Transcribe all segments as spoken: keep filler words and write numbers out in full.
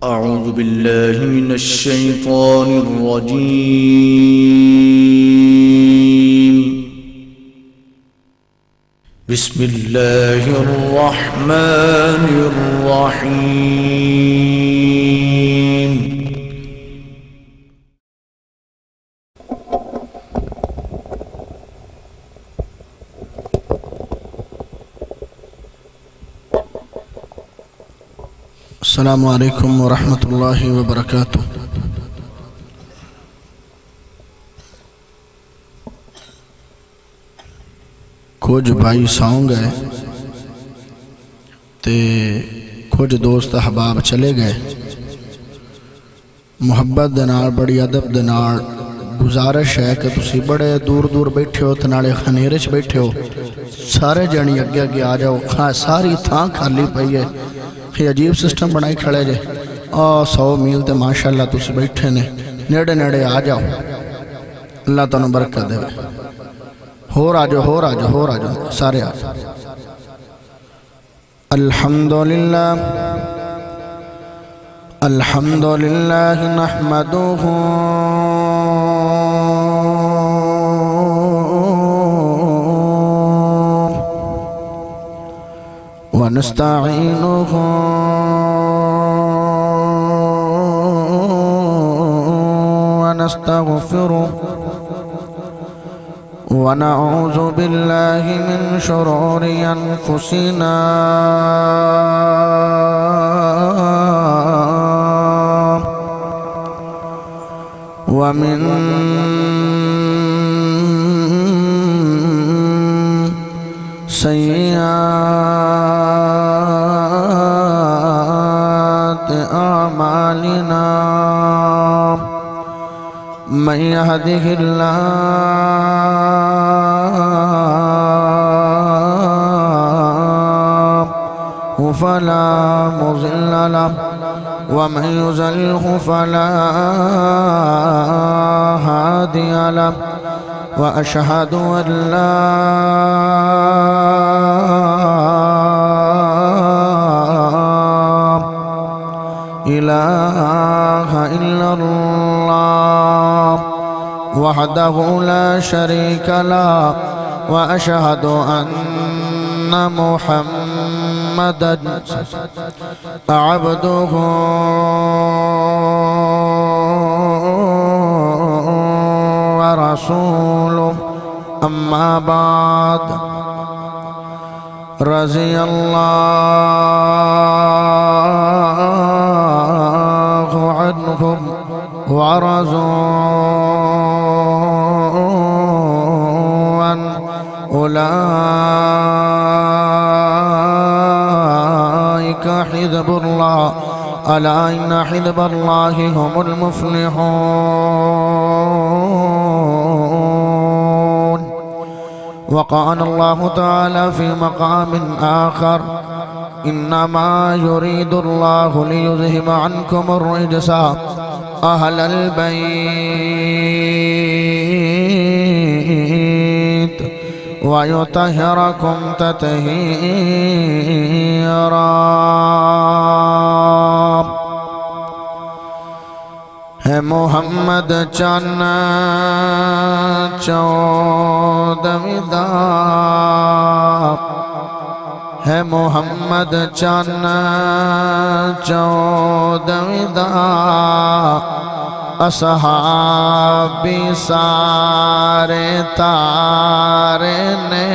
أعوذ بالله من الشيطان الرجيم. بسم الله الرحمن الرحيم. السلام علیکم ورحمۃ اللہ وبرکاتہ. کچھ بھائی ساؤں گئے تے کچھ دوست احباب چلے گئے. محبت دے نال بڑی ادب دے نال گزارش ہے کہ تسی بڑے دور دور بیٹھے ہو تے نالے خنیرے چ بیٹھے ہو، سارے جانی اگے اگے آ جاؤ. ساری تھاں خالی پئی ہے، یہ عجیب سسٹم بنائی کھڑے جے. آ سو میل تے ماشاءاللہ تسی بیٹھے نے، نیڑے نیڑے آ جاؤ، اللہ تعالیٰ برکت دے. ہور آ جاؤ ہور آ جاؤ ہور آ جاؤ سارے آ جاؤ. الحمدللہ الحمدللہ نحمدہ ونستعینہ ونستغفرہ ونعوذ باللہ من شرور انفسنا ومن سیئات اعمالنا من يهده الله فلا مضل له ومن يضلل فلا هادي له وأشهد أن لا إله إلا الله وحده لا شريك له وأشهد أن محمدًا عبده ورسوله. أما بعد، رضي الله عنهم ورضوا عنه. أولئك حزب الله، ألا إن حزب الله هم المفلحون. وقال الله تعالى في مقام آخر: إنما يريد الله ليذهب عنكم الرجس أهل البيت ويطهركم تطهيرا. ہے محمد چان چودویں دا، ہے محمد چان چودویں دا، اصحابی سارے تارے نے،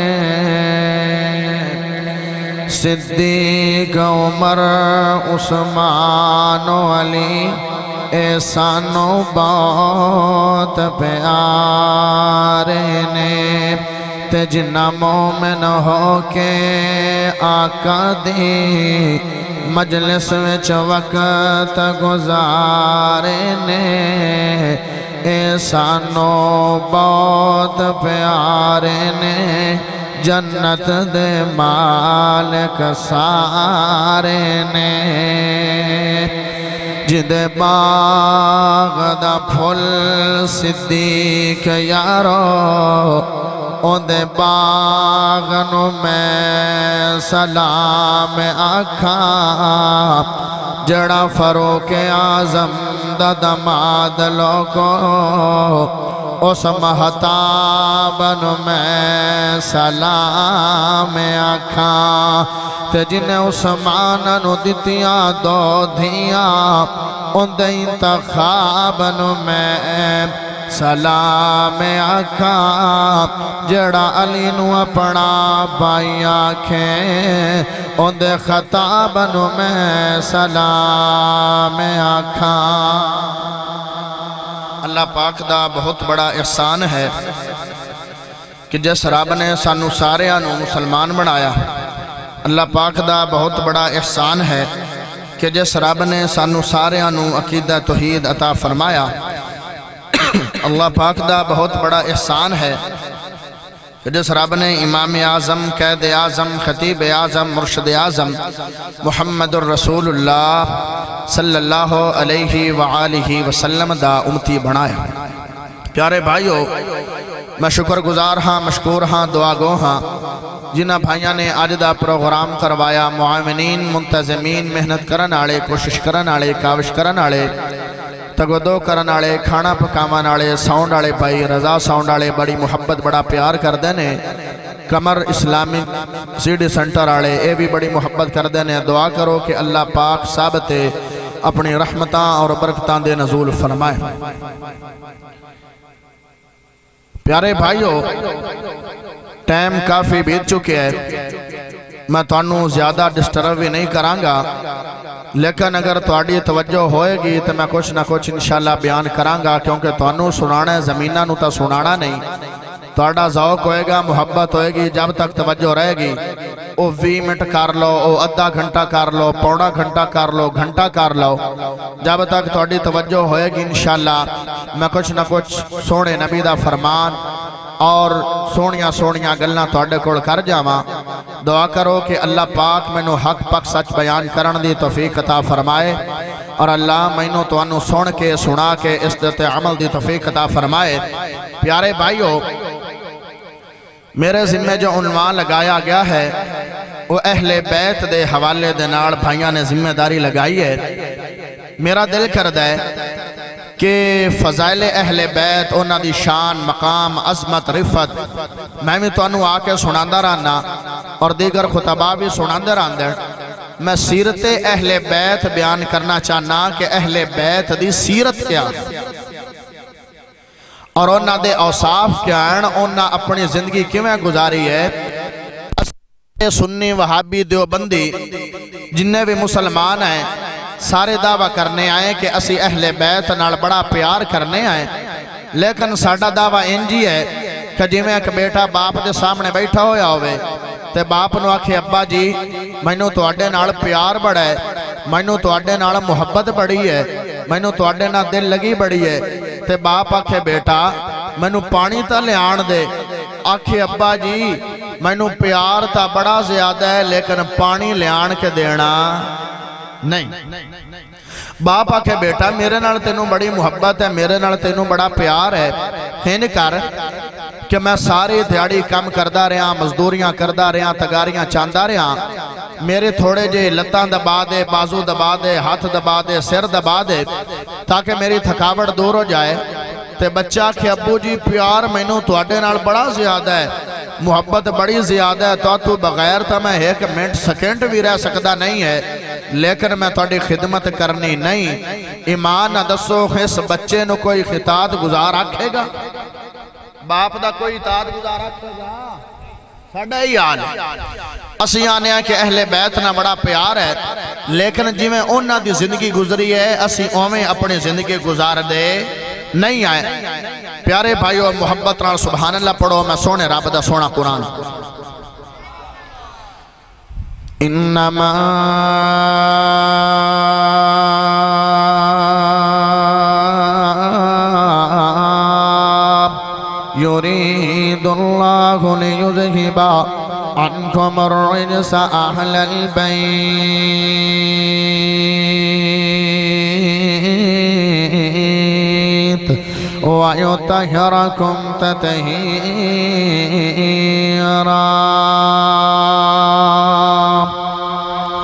صدیق عمر عثمان و علی احسانو بہت پیارے نے. تے جنہ مومن ہو کے آقا دی مجلس وچ وقت گزارے نے، احسانو بہت پیارے نے، جنت دے مالک سارے نے. جدے باغ دا پھل صدیق یارو، اندے باغنو میں سلام آکھا. جڑا فاروق اعظم دا دماد لوکو اس مہتاب نو میں سلام آکھاں تے جن عثمان نو دتیاں دو دھیاں ان دے انتخاب نو میں سلام آکھاں جڑا علی نو اپنا بائی آکھیں ان دے خطاب نو میں سلام آکھاں۔ اللہ پاک دا بہت بڑا احسان ہے کہ جس رب نے سانو سارے آنو مسلمان بنایا۔ اللہ پاک دا بہت بڑا احسان ہے کہ جس رب نے سانو سارے آنو عقیدہ توحید عطا فرمایا۔ اللہ پاک دا بہت بڑا احسان ہے کہ جس رب نے امام اعظم، قائد اعظم، خطیب اعظم، مرشد اعظم محمد الرسول اللہ صلی اللہ علیہ وآلہ وسلم دا امتی بنایا۔ پیارے بھائیو، میں شکر گزار ہاں، مشکور ہاں، دعا گو ہاں جنہ بھائیاں نے آج دا پروگرام کروایا، معاونین، منتظمین، محنت کرن آڑے، کوشش کرن آڑے، کاوش کرن آڑے، تگودو کرن آڑے، کھانا پکاون آڑے، ساؤنڈ آڑے پائی، رضا ساؤنڈ آڑے بڑی محبت بڑا پیار کر دینے، کمر اسلامی سی ڈی سنٹر آڑے اے بھی بڑی محبت کر دینے۔ دعا کرو کہ اللہ پاک ثابتے اپنی رحمتاں اور برکتاں دے نزول فرمائے۔ پیارے بھائیو، ٹائم کافی بیت چکے ہے، میں توانوں زیادہ ڈسٹرب بھی نہیں کرانگا، لیکن اگر تواڈی توجہ ہوئے گی تو میں کچھ نہ کچھ انشاءاللہ بیان کرانگا، کیونکہ توانوں سنانا ہے، زمینہ نو تا سنانا نہیں۔ تواڈا ذوق ہوئے گا، محبت ہوئے گی، جب تک توجہ رہے گی او وی منٹ کر لو، او ادھا گھنٹہ کر لو، پونا گھنٹہ کر لو، گھنٹہ کر لو، جب تک تواڈی توجہ ہوئے گی انشاءاللہ میں کچھ نہ کچھ سونے نبی دا فرمان اور سونیاں سونیاں گلنا تواڈے کول کر جاواں۔ دعا کرو کہ اللہ پاک مینوں حق پاک سچ بیان کرن دی توفیق عطا فرمائے، اور اللہ مینوں توانوں سن کے سنا کے اس تے عمل دی توفیق عطا فرمائے۔ پیارے بھائیو، میرے ذمہ جو عنوان لگایا گیا ہے وہ اہل بیت دے حوالے دے نال بھائیاں نے ذمہ داری لگائی ہے۔ میرا دل کردا ہے کہ فضائل اہل بیت، انہاں دی شان، مقام، عظمت، رفت میں بھی توانوں آ کے سناندا رہنا اور دیگر خطبہ بھی سناندے رہندے۔ میں سیرت اہل بیت بیان کرنا چاہنا کہ اہل بیت دی سیرت کیا اور انہاں دے اوصاف کیا ہیں، انہاں اپنی زندگی کیویں گزاری ہے۔ سنی وہابی دیوبندی جنہیں بھی مسلمان ہیں سارے دعویٰ کرنے آئے کہ اسی اہل بیت نال بڑا پیار کرنے آئے، لیکن ساڑھا دعویٰ انجی ہے کہ جی میں ایک بیٹا باپ دے سامنے بیٹھا ہویا ہوئے تے باپ نو آکھے ابا جی مینوں تواڈے نال پیار بڑا ہے، مینوں تواڈے نال محبت بڑی ہے، مینوں تواڈے نال دل لگی بڑی ہے، تے باپ آکھے بیٹا مینوں پانی تا لے آن دے، آکھے ابا جی مینوں پیار تا بڑا زیادہ ہے لیکن پانی لے آن کے دینا نہیں۔ باپ آکھے بیٹا میرے نال تینوں بڑی محبت ہے، میرے نال تینوں بڑا پیار ہے، ہن کر کہ میں ساری دیاڑی کم کردہ رہا، مزدوریاں کردہ رہا، تگاریاں چاندہ رہا، میرے تھوڑے جے لتان دبا دے، بازو دبا دے، ہاتھ دبا دے، سر دبا دے تاکہ میری تھکاوٹ دور ہو جائے۔ تے بچہ کہ ابو جی پیار مینوں تواڈے نال بڑا زیادہ ہے، محبت بڑی زیادہ ہے، تو تو بغیر تا میں ایک منٹ سیکنڈ بھی رہ سکتا نہیں ہے، لیکن میں تواڈی خدمت کرنی نہیں۔ ایمان نہ دسو اس بچے نو کوئی خطاب گزار آکھے گا؟ باپ دا کوئی اطاعت گزار آکھے گا؟ ساڈا ہی حال ہے۔ اسی آنے ہیں کہ اہل بیت نہ بڑا پیار ہے، لیکن جی میں انہاں دی زندگی گزری ہے اسی اویں اپنی زندگی گزار دے نہیں آئے۔ پیارے بھائیو محبت نال سبحان اللہ پڑھو، میں سونے رب دا سونا قرآن۔ انما يريد الله ليذهب عنكم الرجس أهل البيت ويطهركم تطهيرا۔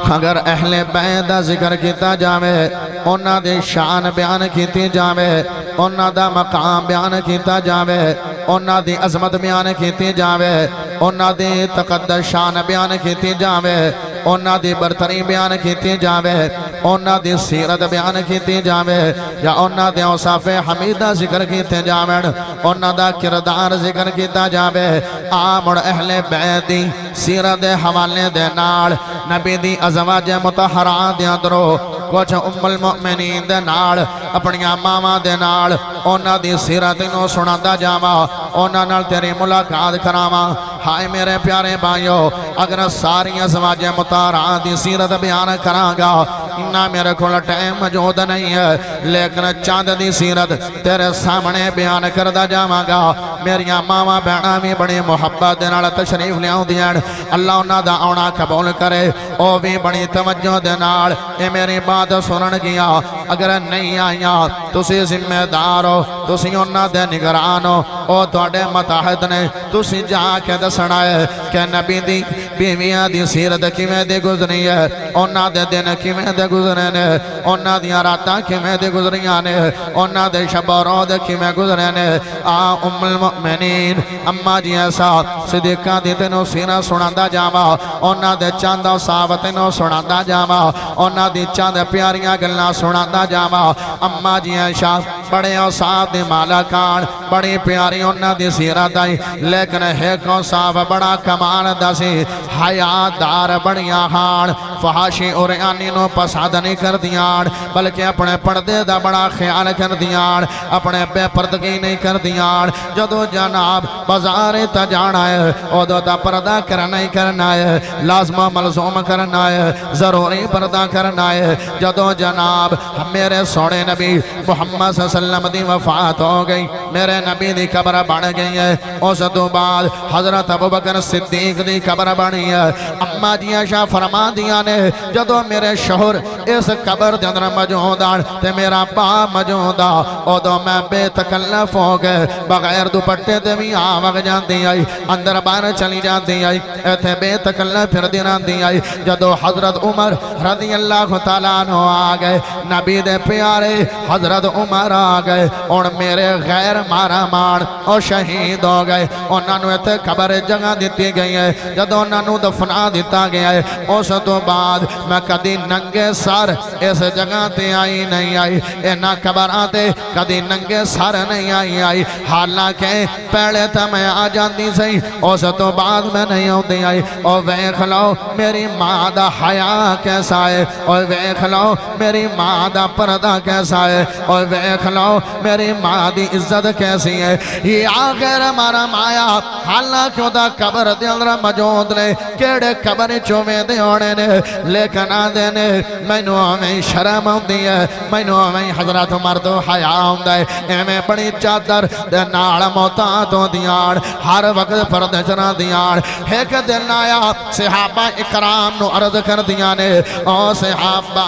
اگر اہل بیت دا ذکر کیتا جاوے انہاں دی شان بیان کیتی جاوے انہاں دا مقام بیان کیتا جاوے انہاں دی عظمت بیان کیتی جاوے انہاں دی تقدس شان بیان کیتی جاوے انہاں دی برتری بیان کیتی جاوے انہاں دی سیرت بیان کیتی جاوے یا انہاں دی اوصاف حمیدہ ذکر کیتے جاویں انہاں دا کردار ذکر کیتا جاوے آمڑ اہل بیت دی سیرت حوالے دے نال نبی دی ازواج مطہرات دے اندروں کچھ ام المؤمنین دے نال اپنیاں ماواں دے نال انہاں دی سیرت نو سناتا جاواں انہاں نال تیری ملاقات کراواں ہائے میرے پیارے بھائیو اگر ساری ازواج مطہرات دی سیرت بیان کراں گا انہاں میرے کھول ٹائم موجود نہیں ہے لیکن چاند دی سیرت تیرے سامنے بیان کردا جاواں گا میریاں ماواں بہناں بھی بڑی محبت دے نال تشریف لیاؤندیاں اللہ انہاں دا آنا قبول کرے او بھی بڑی توجہ دے نال اے میری بات سنن گیا اگر نہیں آئیاں تسی ذمہ دار ہو تسی انہاں دے نگران ہو او تواڈے متحد نے تسی جا کے دسنا ہے کہ نبی دی بیویاں دی سیرت کیویں دی گزری ہے انہاں دے دن کیویں دے گزرے نے انہاں دیاں راتاں کیویں دی گزریاں نے انہاں دے شب و روز کیویں گزرے نے آ ام المؤمنین اما جی ایسا صدیقہ دی تینوں سیرت سناندا جاواں انہاں دے چاند اوصاف تینوں سناندا جاواں انہاں دی چاند پیاریاں گلاں سناندا جاواں اما جی ایسا بڑے اوصاف دی مالکان بڑی پیاری انہاں دی سیرت آئی لیکن ایک اوصاف بڑا کمال دا سی حیا دار بڑیاں ہان فحاشی اور آنی نو پسند نہیں کر دیان بلکہ اپنے پردے دا بڑا خیال کر دیان اپنے بے پردگی نہیں کر دیان جدو جناب بازار تا جانا ہے او دو دا پردہ کرنا ہی کرنا ہے لازم و ملزوم کرنا ہے ضروری پردہ کرنا ہے جدو جناب میرے سوڑے نبی محمد صلی اللہ علیہ وسلم دی وفات ہو گئی میرے نبی دی قبر بڑھ گئی ہے اس تو بعد حضرت ابوبکر صدیق دی قبر بڑھی ہے اما جی عائشہ فرما دیا نے جدو میرے شوہر اس قبر دے اندر موجود آن تے میرا باپ موجود آ او دو میں بے تکلف ہو گئے بغیر دوپٹے دے بھی آوگ جاندی آئی اندر باہر چلی جاندی آئی ایتھے بے تکلف پھر دی راندی آئی جدو حضرت عمر رضی اللہ تعالیٰ عنہ آ گئے نبی دے پیارے حضرت عمر آ گئے اور میرے غیر مارا مان اور شہید ہو گئے انہوں نے ایتھے قبر جگہ دیتی گئی ہے جدو انہوں نے دفنا دیتا گیا ہے اس تو بعد میں کدی ننگے سر اس جگہ تے آئی نہیں آئی اینا قبر آتے کدی ننگے سر نہیں آئی آئی حالانکہ پہلے تا میں آ جاندی سی اس تو بعد میں نہیں ہوتی آئی اور ویکھ لو میری ماں دا حیا کیسا ہے اور ویکھ لو میری ماں دا پردہ کیسا ہے اور ویکھ لو میری ماں دی عزت کیسی ہے یہ آخر ہمارا مایا حالانکہ دا قبر دے اندر موجود نے کیڑے قبر چومے دے ہونے نے لیکن آدھے نے مینو ہمیں شرم ہوندی ہے مینو ہمیں حضرت مرد و حیا ہوندہ ہے ایمیں بڑی چادر دے نال موتات ہو دیان ہر وقت پردے چنا دیان ایک دن آیا صحابہ اکرام نو عرض کر دیانے او صحابہ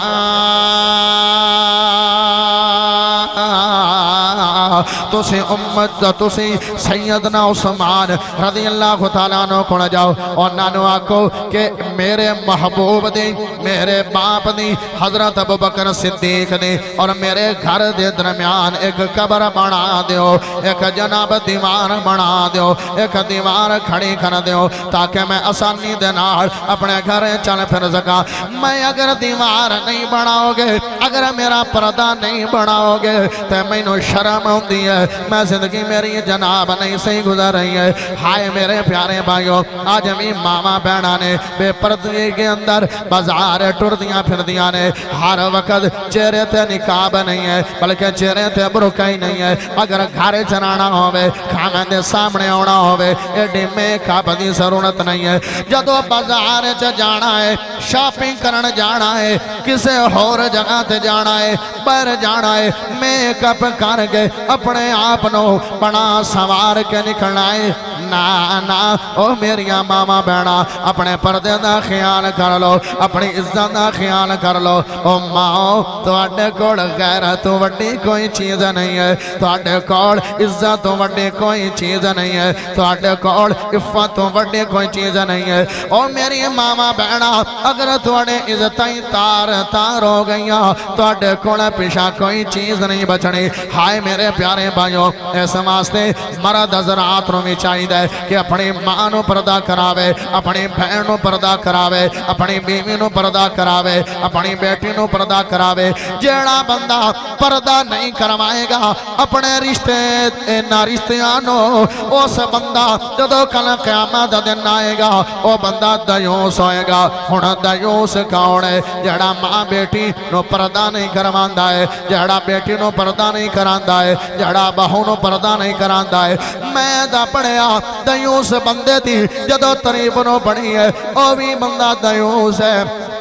تسی امت تسی سیدنا عثمان رضی اللہ تعالیٰ عنہ کو نہ جاؤ اور نانو آکو کہ میرے محبوب دی میرے باپ دی حضرت ابوبکر صدیق دی اور میرے گھر دے درمیان ایک قبر بنا دیو ایک جناب دیوار بنا دیو ایک دیوار کھڑی کر دیو تاکہ میں آسانی دے نال اپنے گھر چل پھر سکا میں اگر دیوار نہیں بناؤ گے اگر میرا پردہ نہیں بناؤ گے تو مینوں شرم ہوندی ہے میں زندگی میری جناب نہیں صحیح گزر رہی ہے ہائے میرے پیارے بھائیوں آج ہمیں ماما بہنا نے بے پردگی کے اندر بازار ٹر دیاں پھر دیاں نے ہر وقت چہرے تے نقاب نہیں ہے بلکہ چہرے تے برقعی نہیں ہے اگر گھر چرانا ہوئے کھانے دے سامنے ہونا ہوئے ایڈی میک اپ دی ضرورت نہیں ہے جدو بازار چ جانا ہے شاپنگ کرن جانا ہے کسے اور جگہ تے جانا ہے باہر جانا ہے میک اپ کر کے اپنے آپ نو بنا سوار کے نکلنا ہے نا نا او میریاں ماما بہنا اپنے پردے دا خیال کر لو اپنی عزت دا خیال کر لو او ماں تواڈے کول غیرت تو وڈی کوئی چیز نہیں ہے تواڈے کول عزت تو وڈی کوئی چیز نہیں ہے تواڈے کول عفت تو وڈی کوئی چیز نہیں ہے او میری ماما بہنا اگر تواڈے عزتیں تار تار ہو گئیاں تواڈے کول پیچھے کوئی چیز نہیں بچنی ہائے میرے پیارے بھائیو اس واسطے مرد حضرات نوں بھی چاہیے کہ اپنی ماں نوں پردہ کراوے اپنی بہن نوں پردہ کراوے اپنی بیوی نوں پردہ کراوے اپنی بیٹی نوں پردہ کراوے جیڑا بندہ پردہ نہیں کروائے گا اپنے رشتے انہاں رشتیاں نوں اس بندہ جدوں کل قیامت دا دن آئے گا او بندہ دیوس ہوئے گا ہن دیوس کون ہے جیڑا ماں بیٹی نو پردہ نہیں کرواندا ہے جیڑا بیٹی نو پردہ نہیں کراندا ہے جیڑا بہو نو پردہ نہیں کراندا ہے میں دا پڑھیا دیوس بندے دی جدوں تعریف نو پڑھی ہے او بھی بندہ دیوس ہے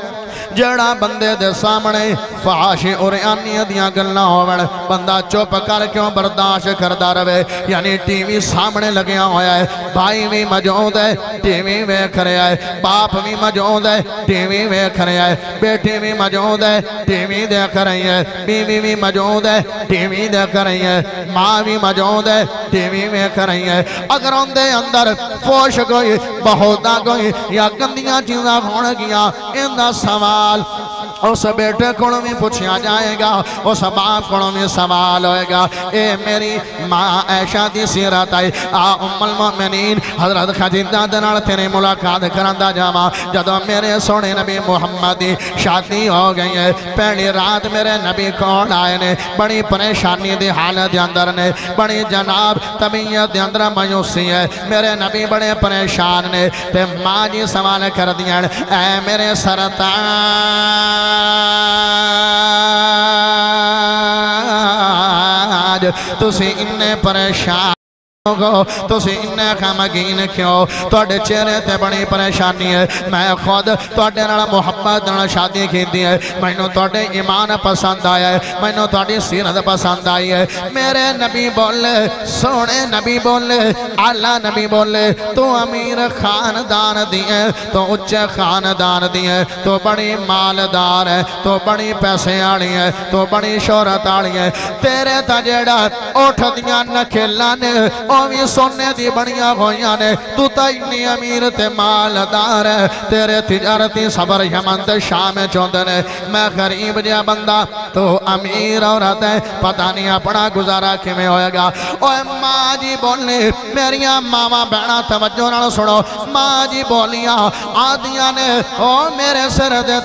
جڑا بندے دے سامنے فحاشی اور آنی دیاں گلنا ہووڑ بندہ چوپ کر کیوں برداشت کردہ روے یعنی ٹی وی سامنے لگیا ہویا ہے بھائی بھی موجود ہے ٹی وی ویکھ رہا ہے باپ بھی موجود ہے ٹی وی ویکھ رہا ہے بیٹی بھی موجود ہے ٹی وی دیکھ رہی ہے بیوی بھی موجود ہے ٹی وی دیکھ رہی ہے ماں بھی موجود ہے ٹی وی ویکھ رہی ہے اگر ان دے اندر فوش کوئی بہودا کوئی یا گندیاں چیزاں ہون گیا ان دا سوال اس بیٹے کونوں بھی پوچھیا جائے گا اس باپ کونوں بھی سوال ہوئے گا اے میری ماں عائشہ دی سیرت آئی آ ام المؤمنین حضرت خدیجہ دے نال تیری ملاقات کراندا جاواں جدوں میرے سونے نبی محمد دی شادی ہو گئی ہے پہلی رات میرے نبی کون آئے نے بڑی پریشانی دی حالت دے اندر نے بڑی جناب طبیعت دے اندر مایوسی ہے میرے نبی بڑے پریشان نے تے ماں جی سوال کر دیاں اے میرے سرطان آج تسی انہیں پریشان تسی انہیں خامگین کیوں توڑے چہرے تے بڑی پریشانی ہے میں خود توڑے نال محبت نال شادی کی دی ہے میں نو توڑے ایمان پسند آیا ہے میں نو توڑی سیرت پسند آئی ہے میرے نبی بولے سونے نبی بولے اعلیٰ نبی بولے تو امیر خاندان دیئے تو اچھے خاندان دیئے تو بڑی مالدار ہے تو بڑی پیسے آڑی ہے تو بڑی شہرت آڑی ہے تیرے تجیڑا اٹھ دیاں نکھلانے اوی سونے دی بڑیاں ہویاں نے تو تا انی امیر تے مالدار ہے تیرے تجارتی صبر یمن تے شام چوندے نے میں غریب جا بندہ تو امیر عورت ہے پتہ نہیں اپنا گزارا کیویں ہوئے گا اوے ماں جی بولنے میریاں ماما بہنا توجہ نال سنو ماں جی بولیاں آدیاں نے او میرے سر دے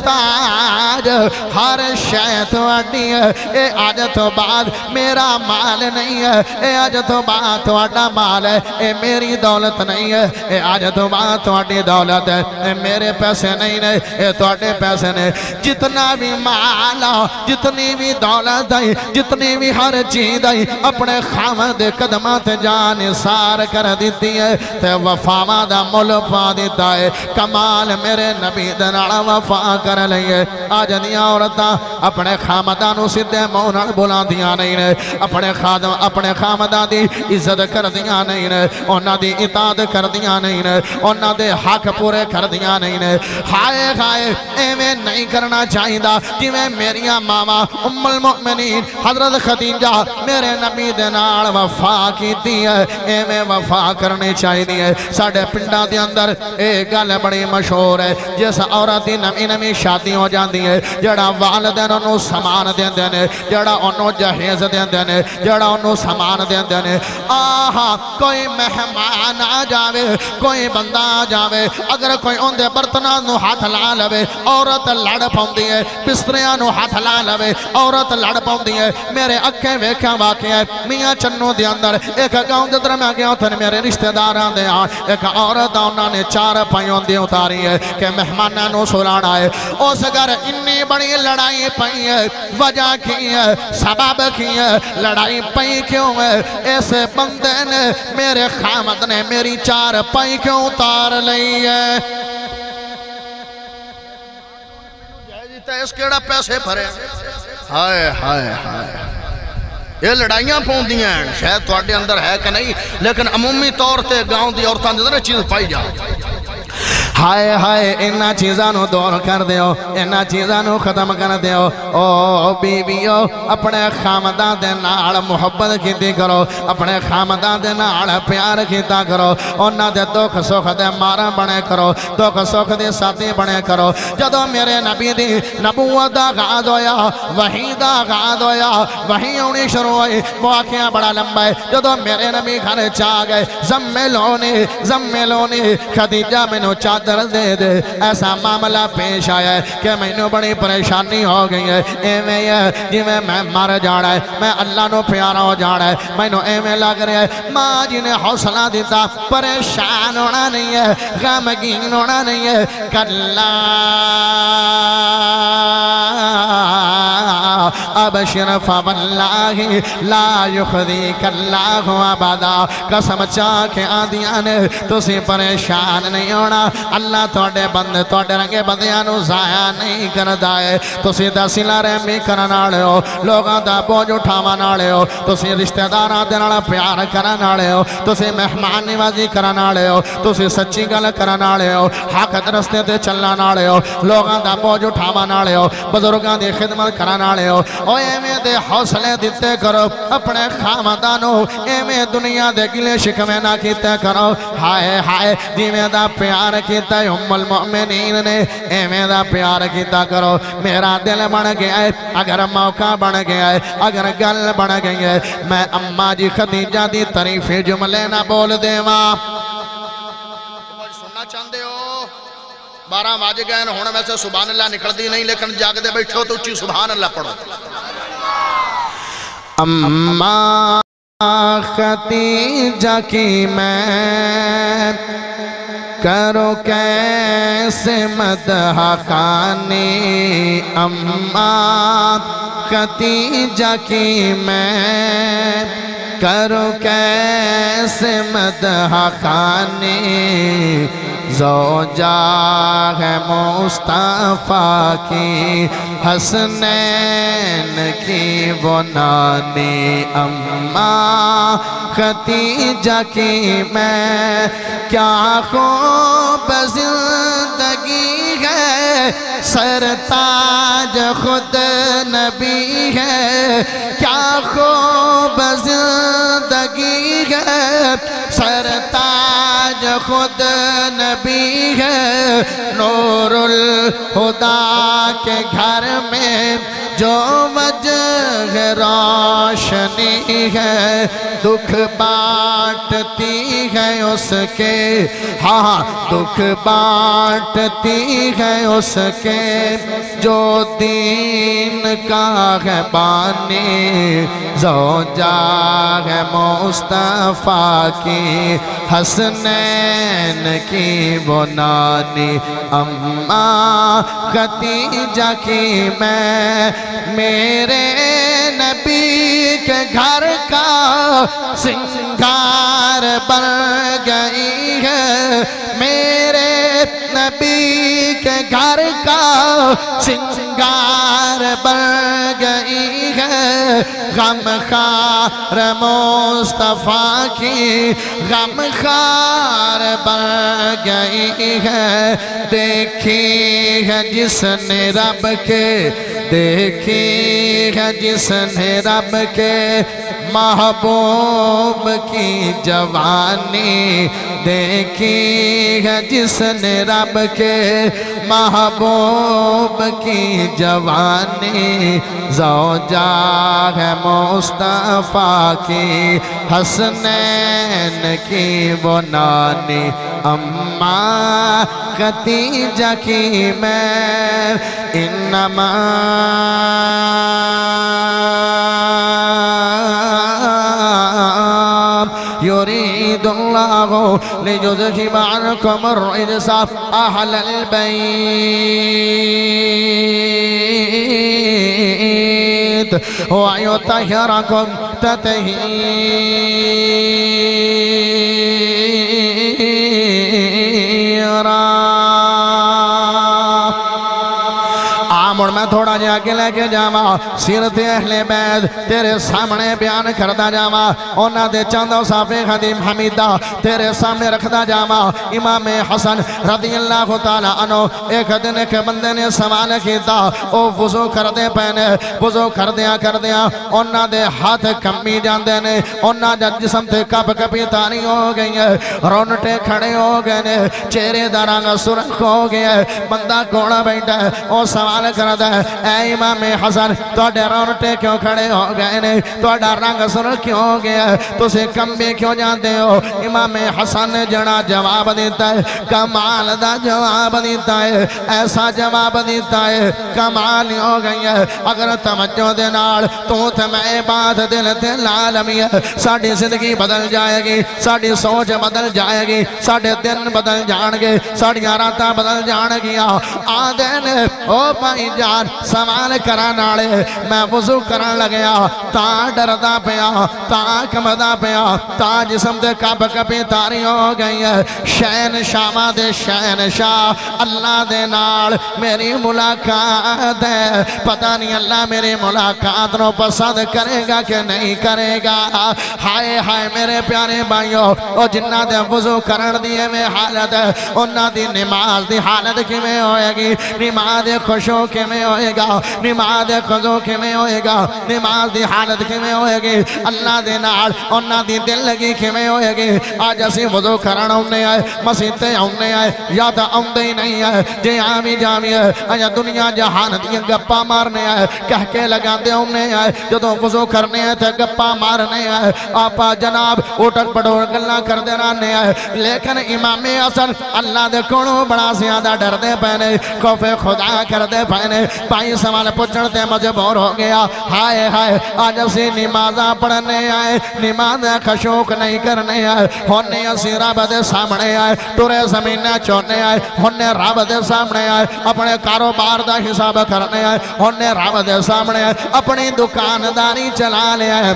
تاج ہر شے تواڈی ہے اے اج تو بعد میرا مال نہیں ہے اے اج تو بعد تواڈا مال ہے اے میری دولت نہیں ہے اے آج تو بات تواڈی دولت ہے اے میرے پیسے نہیں نے اے تواڈے پیسے نے جتنا بھی مال جتنی بھی دولت ہے جتنی بھی ہر چیز ہے اپنے خامد قدماں تے جان سار کر دیتی ہے تے وفاواں دا مل پا دیتا ہے کمال میرے نبی دے نال وفا کر لئیے آج دیاں عورتاں اپنے خامداں نو سیدھے منہ نال بلاندیاں نہیں نے اپنے خادم اپنے خامداں دی عزت کر دیاں نہیں نے انہاں دی اطاعت کر دیاں نہیں نے انہاں دے حق پورے کر دیاں نہیں نے ہائے ہائے ایویں نہیں کرنا چاہیدا جویں میریاں ماما ام المؤمنین حضرت خدیجہ میرے نبی دے نال وفا کیتی ہے ایویں وفا کرنی چاہیدی ہے ساڈے پنڈاں دے اندر اے گل بڑی مشہور ہے جس عورت دی نویں نویں شادی ہو جاندی ہے جڑا والدین انہوں سامان دیندے نے جڑا انہوں جہیز دیندے نے جڑا انہوں سامان دیندے نے آہا کوئی مہمان آ جاوے کوئی بندہ آ جاوے اگر کوئی ان دے برتناں نو ہاتھ لا لوے عورت لڑ پاؤندی ہے بستریاں نو ہاتھ لا لوے عورت لڑ پاؤندی ہے میرے اکھیں ویکھاں واقعہ ہے میاں چنو دے اندر ایک گاؤں دے اندر میں گیا اوتھے میرے رشتہ داراں دے آن ایک عورت انہاں نے چار پائیوں دی اتاری ہے کہ مہماناں نو سلانا ہے اس گھر انی بڑی لڑائی پئی ہے وجہ کی ہے سبب کی ہے لڑائی پئی کیوں ہے اس بندے نے میرے خامد نے میری چار پائی کیوں اتار لئی ہے اس کیڑا پیسے بھرے ہائے ہائے ہائے یہ لڑائیاں پہن دیاں ہیں شاید تواڈے اندر ہے کہ نہیں لیکن عمومی طور تے گاؤں دی عورتاں دے اندر چیز پائی جا ہائے ہائے انہا چیزانو دور کر دیو انہا چیزانو ختم کر دیو او بیویو اپنے خامدان دے نال محبت کیتی کرو اپنے خامدان دے نال پیار کیتا کرو انہا دے دکھ سکھ دے مارا بنے کرو دکھ سکھ دے ساتھی بنے کرو جدو میرے نبی دی نبوت دا آغاز ہویا وحی دا آغاز ہویا وحی ہونی شروع ہوئی واقعہ بڑا لمبا ہے جدو میرے نبی گھر چاہ گئے زملونی زملونی خدیجہ منو چادر دے دے ایسا معاملہ پیش آیا ہے کہ میں نے بڑی پریشانی ہو گئی ہے اے میں یہ جی میں میں مر جاڑا ہے میں اللہ نو پیارا ہو جاڑا ہے میں نے اے میں لگ رہا ہے ماں جی نے حوصلہ دیتا پریشان ہونا نہیں ہے غمگین ہونا نہیں ہے کلا ابشر فواللہ لا یخذیک اللہ ابدا قسم چاہ کے آدیاں نے تو سی پریشان نہیں ہونا اللہ توڑے بندے توڑے رنگے بندیاں ضائع نہیں کردا ہے تو سی دا سلا رحمی کرن والے ہو لوگاں دا بوجھ اٹھاون والے ہو تو سی رشتہ داراں دے نال پیار کرن والے ہو تو سی مہمان نوازی کرن والے ہو تو سی سچی گل کرن والے ہو حق دے رستے تے چلن والے ہو لوگاں دا بوجھ اٹھاون والے ہو بزرگاں دی خدمت کرن والے ہو او ایویں دے حوصلے دتے کرو اپنے خامدانوں ایویں دنیا دے گلے شکوے نہ کیتے کرو ہائے ہائے جویں دا پیار کیتا ہے ام المؤمنین نے ایویں دا پیار کیتا کرو میرا دل بن گیا ہے اگر موقع بن گیا ہے اگر گل بن گئی ہے میں اماں جی خدیجہ دی تعریف جملے نہ بول دیواں سننا چاہندے ہو بارہ واج گئے ہن ویسے سبحان اللہ نکل دی نہیں لیکن جاگ دے بیٹھو تو اچھی سبحان اللہ پڑھو اماں خدیجہ کی میں کرو کیسے مدح خانی اماں خدیجہ کی میں کرو کیسے مدح خانی زوجہ ہے مصطفیٰ کی حسنین کی وہ نانی اماں خدیجہ کی میں کیا خوب زندگی ہے سرتاج خود نبی ہے کیا خوب زندگی ہے سرتاج خود نبی ہے نور الہدا کے گھر میں جو وجہ روشنی ہے دکھ بانٹتی ہے اس کے ہاں دکھ بانٹتی ہے اس کے جو دین کا ہے بانی زوجہ ہے مصطفیٰ کی حسنین کی وہ نانی اماں خدیجہ کی میں میرے نبی کے گھر کا سنگار بن گئی ہے میرے نبی کے گھر کا سنگار بن گئی ہے غم خار مصطفیٰ کی غم خار بن گئی ہے دیکھی ہے جس نے رب کے دیکھی ہے جس نے رب کے محبوب کی جوانی دیکھی ہے جس نے رب کے محبوب کی جوانی زوجہ ہے مصطفیٰ کی حسنین کی وہ نانی اماں خدیجہ کی میں انما يريد الله ليذهب عنكم الرجس أهل البيت ويطهركم تطهيرا آمن اور میں تھوڑا جا کے لے کے جاوا سیرت اہل بیت تیرے سامنے بیان کرتا جاوا اونا دے چاندو صافی خدیم حمیدہ تیرے سامنے رکھتا جاوا امام حسن رضی اللہ تعالیٰ عنہ ایک دن ایک بندے نے سوال کیتا او وضو کر دے پہنے وضو کر دیا کر دیا اونا دے ہاتھ کمی جاندے نے اونا جسم تے کپ کپی تاری ہو گئی ہے رونٹے کھڑے ہو گئے نے چہرے درانگ سرخ ہو گیا ہے بندہ کوڑا بیٹھا ہے او سوال کرتا ہے اے امام حسن توڑے رونٹے کیوں کھڑے ہو گئے نے توڑا رنگ سرخ کیوں ہو گیا ہے تُسے کمبی کیوں جاندے ہو امام حسن نے جڑا جواب دیتا ہے کمال دا جواب دیتا ہے ایسا جواب دیتا ہے کمال ہو گئی ہے اگر توجہ دے نال تو تے میں بات دل تے لالمی ہے ساڑی زندگی بدل جائے گی ساڑی سوچ بدل جائے گی ساڑے دن بدل جان گے ساڑی راتا بدل جان گیا آدھے نے او بھائی جان سوال کرا نالے میں وضو کرن لگیا تا ڈردا پیا تا کمدا پیا تا جسم دے کب کبھی تاری ہو گئی ہے شہن شاہ دے شہن شاہ اللہ دے نال میری ملاقات ہے پتہ نہیں اللہ میری ملاقات نو پسند کرے گا کہ نہیں کرے گا ہائے ہائے میرے پیارے بھائیوں او جنہ دے وضو کرن دیئے میں حالت ہے انہ دی نماز دی حالت کی میں ہوئے گی نماز دی خوشو کی میں ہوئے گا نماز دی خوشو کی میں ہوئے گا نماز دی حالت کی میں ہوئے گی اللہ دے نال انہ دی دل لگی کی میں ہوئے گی آج اسی وضو کرن ہونے آئے مسیحتے ہونے آئے یا تا ہوندے ہی نہیں آئے جے آمی جامی ہے آجا دنیا جہان دیا گپا مارنے آئے کہہ کے لگا دے ہونے آئے جدو وضو کرنے آئے تھے گپا مارنے آئے آپا جناب اوٹک پڑھو گلنا کر دینے آئے لیکن امام حسن اللہ دے کونوں بڑا زیادہ ڈر دے پہنے خوف خدا کر دے پہنے پائی سوال پچھڑتے مجبور ہو گیا ہائے ہائے آج اسی نمازہ پڑھنے آئے نماز خشوک نہیں کرنے آئے ہونے اسی رب دے سامنے آئے تورے زمینیں چونے آئے ہونے رب دے سامنے آئے اپنے کاروبار دا حساب کرنے آئے ہونے رب دے سامنے آئے اپنی دکانداری چلا لے آئے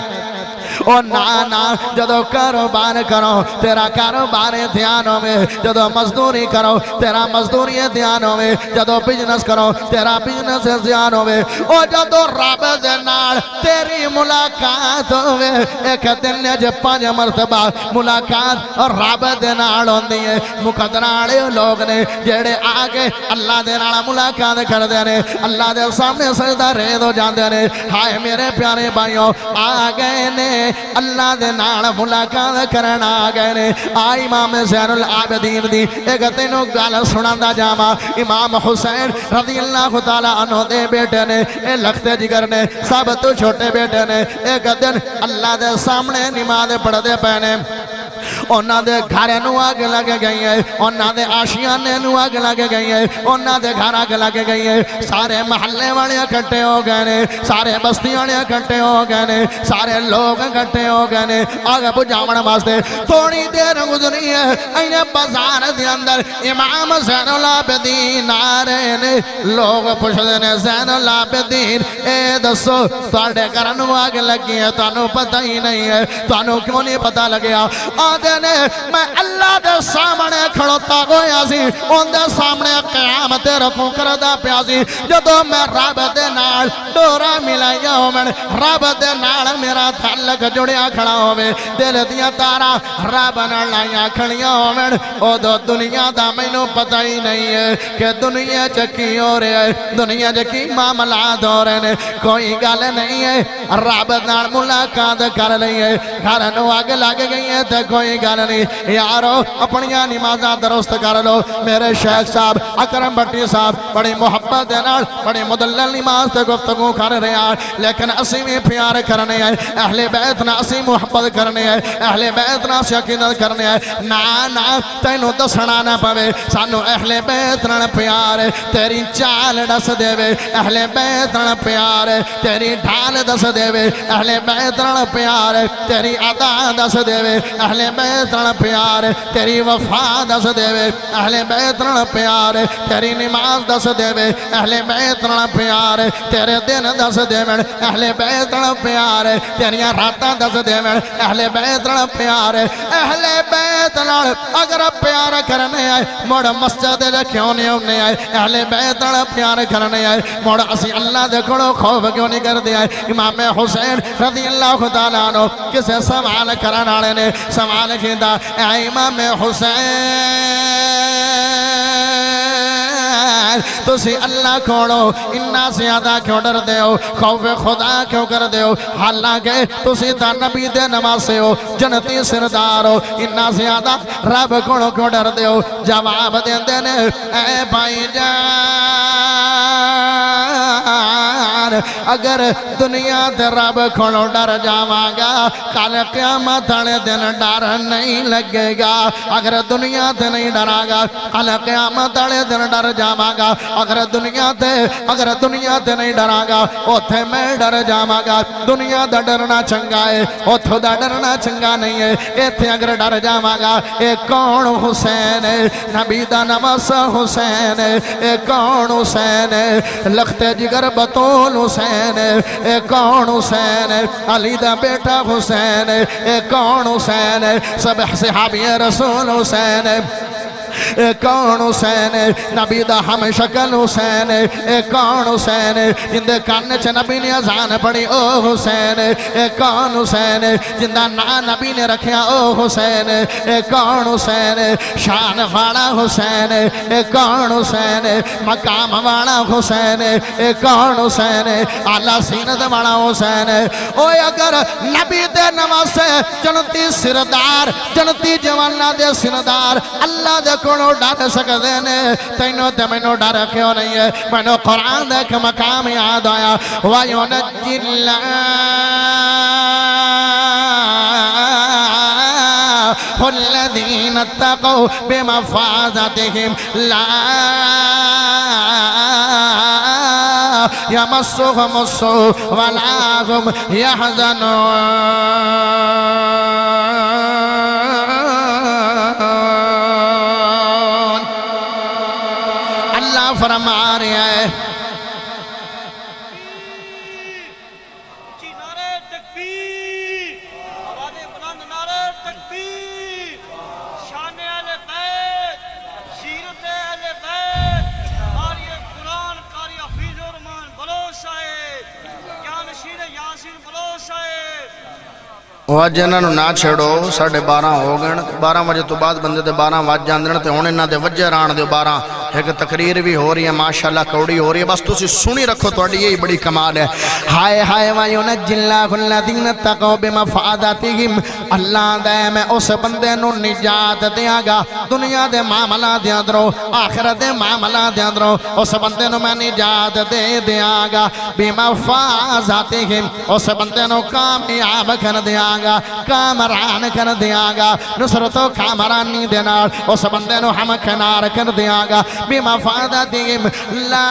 او نانا جدو کاروبار کرو تیرا کاروبار دھیانوں میں جدو مزدوری کرو تیرا مزدوری دھیانوں میں جدو بزنس کرو تیرا بزنس دھیانوں میں او جدو رب دے نال تیری ملاقات ہوئے ایک دن نے جب پانچ مرتبہ ملاقات اور رب دے نال ہوندی ہے مقدرانے لوگ نے جیڑے آگے اللہ دے نال ملاقات کر دے نے اللہ دے سامنے سجدہ رید ہو جان دے نے ہائے میرے پیارے بھائیوں آگے نے اللہ دے نال ملاقات کرنا آگئے نے آئی امام زین العابدین دی ایک تینوں گال سنان دا جاما امام حسین رضی اللہ تعالیٰ عنہ دے بیٹے نے اے لختے جگر نے سب تو چھوٹے بیٹے نے ایک دن اللہ دے سامنے نماز پڑھ دے پہنے اونا دے گھارے نو آگ لگے گئی ہے اونا دے آشیانے نو آگ لگے گئی ہے اونا دے گھر آگ لگے گئی ہے سارے محلے والے اکٹھے ہو گئے نے سارے بستی والے اکٹھے ہو گئے نے سارے لوگ اکٹھے ہو گئے نے آگے بجھاون واسطے تھوڑی دیر گزری ہے اینے بازار دے اندر امام زین العابدین آ رہے نے لوگ پوچھتے نے زین العابدین اے دسو تھوڑے گھر نو آگ لگی ہے تانوں پتہ ہی نہیں ہے تانوں کیوں نہیں پتہ لگیا آدھے نے میں اللہ دے سامنے کھڑوتا گویا سی ان دے سامنے قیامت رکھوں کردہ پیاسی جدو میں رب دے نال ڈورا ملایا ہوں میں رب دے نال میرا تعلق جڑیا کھڑا ہوئے دل دیا تارا رب نال لائیا کھڑیا ہوں میں او دو دنیا دا میں نو پتہ ہی نہیں ہے کہ دنیا چکی ہو رہے ہے دنیا چکی معاملات ہو رہے ہیں کوئی گل نہیں ہے رب نال ملاقات کر لئی ہے گھر نو آگے لگ گئی ہے تے کوئی گل نہیں یارو اپنیاں نمازاں درست کر لو میرے شیخ صاحب اکرم بھٹی صاحب بڑی محبت دے نال بڑی مدلل نماز تے گفتگو کر رہے ہیں لیکن اسی میں پیار کرنے ہیں اہل بیت نا اسی محبت کرنے ہیں اہل بیت نا اسی عقیدت کرنے ہیں نا نا تینوں دسنا نہ پوے سانو اہل بیت نا پیار ہے تیری چال دس دے وے اہل بیت نا پیار ہے تیری ڈھال دس دے وے اہل بیت نا پیار ہے تیری ادا دس دے وے اہل بیت نال پیار تیری وفا دس دے اہل بیت نال پیار تیری نماز دس دے اہل بیت نال پیار تیرے دن دس دے اہل بیت نال پیار تیریاں راتاں دس دے اہل بیت نال پیار اہل بیت نال اگر پیار کرنے آئے مڑ مسجد کیوں نہیں ہونے آئے اہل بیت نال پیار کرنے آئے مڑ اسی اللہ دے کھڑو خوف کیوں نہیں کر دیا امام حسین رضی اللہ تعالیٰ عنہ کسے سوال کرن والے نے سوال کیتا اے امام حسین تسی اللہ کھوڑو انہا زیادہ کیوں ڈر دے ہو خوف خدا کیوں کر دے ہو حالانکہ تسی تا نبی دے نمازے ہو جنتی سردار ہو انہا زیادہ رب کھوڑو کیوں ڈر دے ہو جواب دے دینے اے بھائی جان اگر دنیا تے رب کھوڑو ڈر جاواں گا کل قیامت والے دن ڈر نہیں لگے گا اگر دنیا تے نہیں ڈرا گا کل قیامت والے دن ڈر جاواں گا اگر دنیا تے اگر دنیا تے نہیں ڈرا گا اوتھے میں ڈر جاواں گا دنیا دا ڈرنا چنگا ہے اوتھوں دا ڈرنا چنگا نہیں ہے ایتھے اگر ڈر جاواں گا اے کون حسین ہے نبی دا نواز حسین ہے اے کون حسین ہے لخت جگر بطول حسین ہے اے کون حسین ہے علی دا بیٹا حسین ہے اے کون حسین ہے سب صحابی رسول حسین ہے اے کون حسین ہے نبی دا ہم شکل حسین ہے اے کون حسین ہے جندے کان چ نبی نے اذان پڑھی او حسین ہے اے کون حسین ہے جندہ نا نبی نے رکھیا او حسین ہے اے کون حسین ہے شان والا حسین ہے اے کون حسین ہے مقام والا حسین ہے اے کون حسین ہے اعلیٰ سینت والا حسین ہے اوے اگر نبی دے نواسے جنتی سردار جنتی جوانا دے سردار اللہ دے کونو ڈر سکتے نے تینوں تے مینوں ڈر کیوں نہیں ہے مینوں قرآن دے کہ مقام یاد آیا وَيُنَجِّ اللَّهُ الَّذِينَ اتَّقَوْا بِمَفَازَتِهِمْ لَا يَمَسُّهُمُ السُّوءُ وَلَا هُمْ يَحْزَنُونَ فرما رہا ہے نعرہ تکبیر آواز بلند نعرہ تکبیر شان اہل بیت سیرت اہل بیت قاری قرآن قاری حفیظ الرحمن بلوچ صاحب جانشین یاسین بلوچ صاحب وہ جنہاں نو نہ چھڑو ساڑھے بارہ ہو گئے بارہ بجے تو بعد بندے دے بارہ واج جاندن تے ہونے نہ دے وجہ ران دے بارہ ایک تقریر بھی ہو رہی ہے ماشاءاللہ کوڑی ہو رہی ہے بس تسی سنی رکھو توڑی یہی بڑی کمال ہے ہائے ہائے وَيُنَجِّ اللَّهُ الَّذِينَ اتَّقَوْا بِمَفَازَتِهِمْ اللہ دے میں اس بندے نو نجات دیاں گا دنیا دے معاملہ دے اندروں آخرت دے معاملہ دے اندروں اس بندے نو میں نجات دے دیاں گا بِمَفَازَتِهِمْ اس بندے نو کامیاب کر دیاں گا کامران کر دیاں گا نصرت و کامرانی دینا اس بندے نو ہم کنار کر دیاں گا بِمَفَازَتِهِمْ لا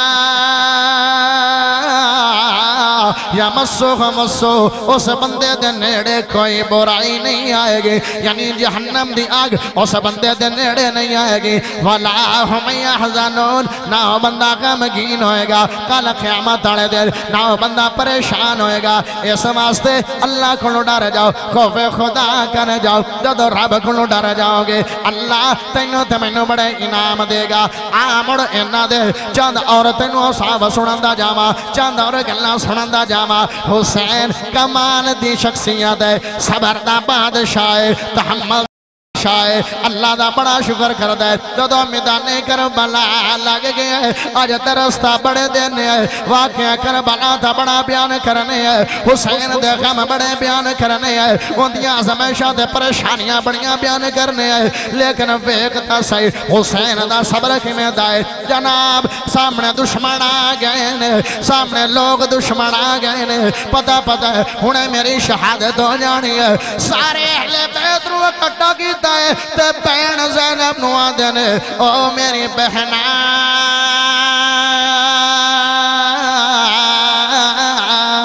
یمسُّهُمُ السُّوءُ اس بندے دے نیڑے کوئی برائی نہیں آئے گی یعنی جہنم دی آگ اس بندے دے نیڑے نہیں آئے گی وَلَا هُمْ يَحْزَنُونَ نہ وہ بندہ غمگین ہوئے گا کل قیامت آڑے دیر نہ وہ بندہ پریشان ہوئے گا اس واسطے اللہ کو ڈر جاؤ خوف خدا کر جاؤ جب رب کو ڈر جاؤ گے اللہ تینوں تے مینوں بڑے انعام دے گا آمڑ انہ دے چند اور تینوں صاحب سنندہ جاما چند اور گلہ سنندہ جاما حسین کمال دی شخصیت ہے صبر دا بادشاہ تحمل شائے اللہ دا بڑا شکر کر دے جدو میدان کربلا لگ گئے آج ترستہ بڑے دینے ہیں واقعہ کربلا تھا بڑا بیان کرنے ہیں حسین دے غم بڑے بیان کرنے ہیں اندیاں زمیشہ دے پریشانیاں بڑیاں بیان کرنے ہیں لیکن ویکتا سی حسین دا صبر کی میں دائے جناب سامنے دشمن آ گئے نے سامنے لوگ دشمن آ گئے نے پتہ پتہ انہیں میری شہادت ہو جانی ہے سارے اہل بیت رو اکٹھا کیتا تے بہن زینب نو آدھن او میری بہنہ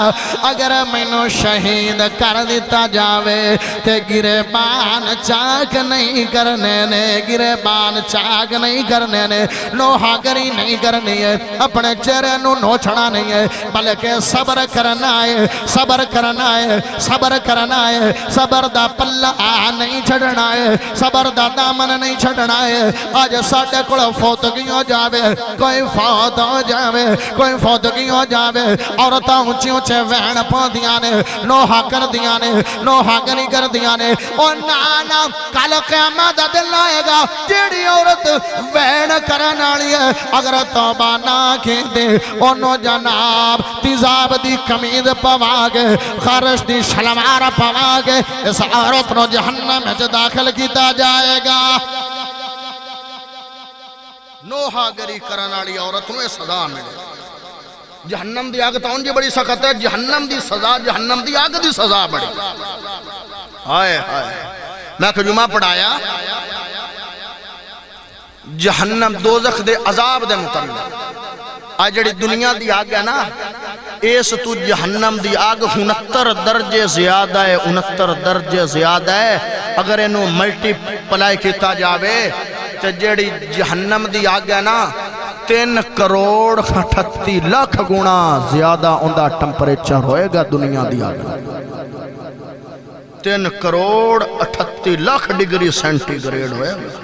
اگر مینوں شہید کر دیتا جاوے تے گریبان چاک نہیں کرنے نے گریبان چاک نہیں کرنے نے نوحہ گری نہیں کرنی ہے اپنے چہرے نو نوچھنا نہیں ہے بلکہ صبر کرنا ہے صبر کرنا ہے صبر کرنا ہے صبر دا پلہ نہیں چھڑنا ہے صبر دا دامن نہیں چھڑنا ہے آج ساڑھے کڑا فوتگی ہو جاوے کوئی فوت ہو جاوے کوئی فوتگی ہو جاوے عورتاں اونچی اونچے وین پا دیانے نوحہ کر دیانے نوحہ گری کر دیانے اور نانا کل قیامت دل آئے گا جیڑی عورت وین کرن آلی ہے اگر توبہ نہ کی دے انہوں جناب تیزاب دی کمید پواگے خارش دی شلوار پواگے اس عورت نو جہنم میں داخل کیتا جائے گا نوحہ گری کرن آلی عورت میں سزا ملے جہنم دی آگ تاؤن جی بڑی سخت ہے جہنم دی سزا جہنم دی آگ دی سزا بڑی آئے آئے میں کہ جمعہ پڑھایا جہنم دوزخ دے عذاب دے متعلق آج جڑی دنیا دی آگ ہے نا ایس تو جہنم دی آگ انہتر درجے زیادہ ہے انہتر درجے زیادہ ہے اگر انہوں ملٹی پلائی کیتا جاوے تو جڑی جہنم دی آگ ہے نا تین کروڑ اٹھتی لاکھ گنا زیادہ اندہ ٹمپریچر ہوئے گا دنیا دی آگ تین کروڑ اٹھتی لاکھ ڈگری سینٹی گریڈ ہوئے گا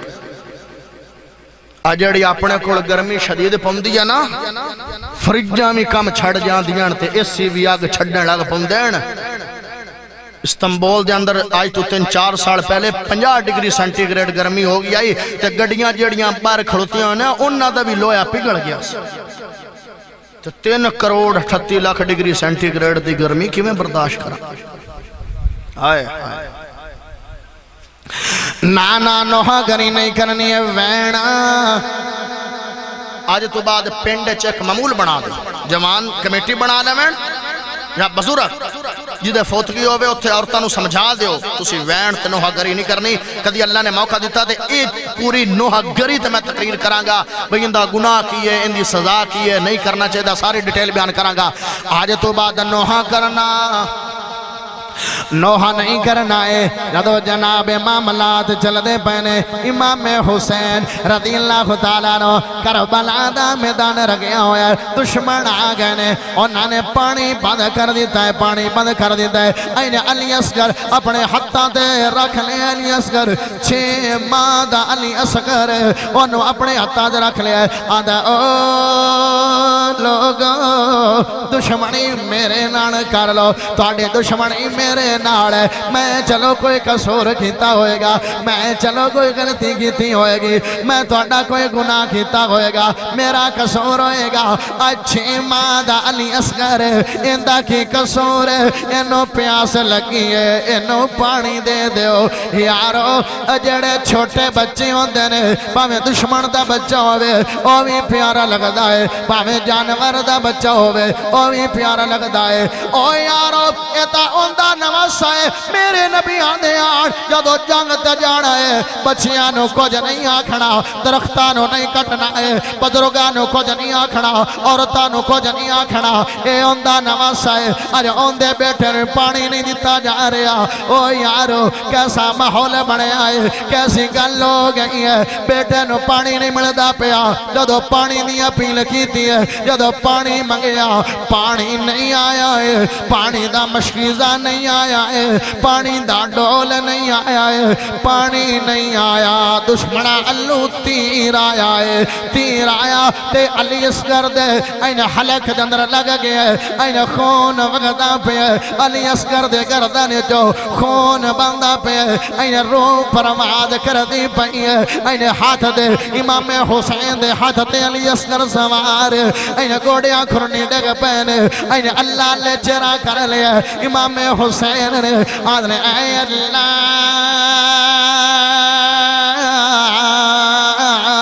آجڑی اپنے کوڑ گرمی شدید پوندی ہے نا فریجاں میں کم چھڑ جان دیاں تے اس سی بھی آگ چھڑنے لگ پوندین استنبول دے اندر آج تو تین چار سال پہلے پنجا ڈگری سینٹی گریڈ گرمی ہو گئی آئی تے گڑیاں جڑیاں باہر کھڑوتیاں ہیں انہاں دا بھی لویا پگڑ گیا تے تین کروڑ اٹھتی لاکھ ڈگری سینٹی گریڈ دی گرمی کی میں برداشت کرا آئے آئے نانا نوحہ گری نہیں کرنی ہے وینا آج تو بعد پینڈے چیک معمول بنا دے جوان کمیٹی بنا لے وین یا بزرگ جدے فوتگی ہوئے اتھے عورتانو سمجھا دیو تسی وین تے نوحہ گری نہیں کرنی کدی اللہ نے موقع دیتا دے ایک پوری نوحہ گری تے میں تقریر کرانگا بھئی اندہ گناہ کیے اندی سزا کیے نہیں کرنا چاہیے ساری ڈیٹیل بیان کرانگا آج تو بعد نوحہ کرنا نوحہ نہیں کرنا ہے جدو جناب معاملات چل دے پہنے امام حسین رضی اللہ تعالیٰ نو کربلا دا میدان رگیا ہویا ہے دشمن آگئے نے انہوں نے پانی بند کر دیتا ہے پانی بند کر دیتا ہے این علی اصغر اپنے حتہ دے رکھ لے علی اصغر چھ مادہ علی اصغر انہوں اپنے حتہ دے رکھ لے آدھا او لوگو دشمنی میرے نان کر لو تو آڈے دشمنی میرے نال ہے میں چلو کوئی قصور کیتا ہوئے گا میں چلو کوئی غلطی کیتی ہوئے گی میں توڑا کوئی گناہ کیتا ہوئے گا میرا قصور ہوئے گا اچھی مادہ علی اصغر اندہ کی قصور انہوں پیاس لگی ہے انہوں پانی دے دیو یارو جڑے چھوٹے بچے ہوندے نے پاویں دشمن دا بچہ ہوئے او بھی پیارا لگدا ہے پاویں جانور دا بچہ ہوئے او بھی پیارا لگدا ہے او یارو ایتا ہوندہ نواسا ہے میرے نبی آنے آن جدو جنگ تے جانا ہے بچیانو کچھ نہیں آکھنا درختانو نہیں کٹنا ہے بزرگانو کچھ نہیں آکھنا عورتانو کچھ نہیں آکھنا اے ہوندہ نواسا ہے ارے ہوندے بیٹھے نے پانی نہیں دیتا جا رہا او یارو کیسا محول بڑے آئے کیسی گل ہو گئی ہے بیٹے نو پانی نہیں ملدا پیا جدو پانی نہیں اپیل کیتی ہے جدو پانی منگیا پانی نہیں آیا ہے پانی دا مشکیزہ نہیں آیا ہے پانی دا ڈول نہیں آیا ہے پانی نہیں آیا دشمنہ اللہ تیر آیا ہے تیر آیا تے علی اصغر دے این حلق دندر لگ گیا ہے این خون وگدہ پہ علی اصغر دے گردن جو خون بندہ پہ این روح پرماد کر دی پئی ہے این ہاتھ دے امام حسین دے ہاتھ دے علی اصغر سوار این گوڑیاں کھرنی ڈگ پہنے این اللہ لے چرا کر لیا امام حسین نے آدھنے اے اللہ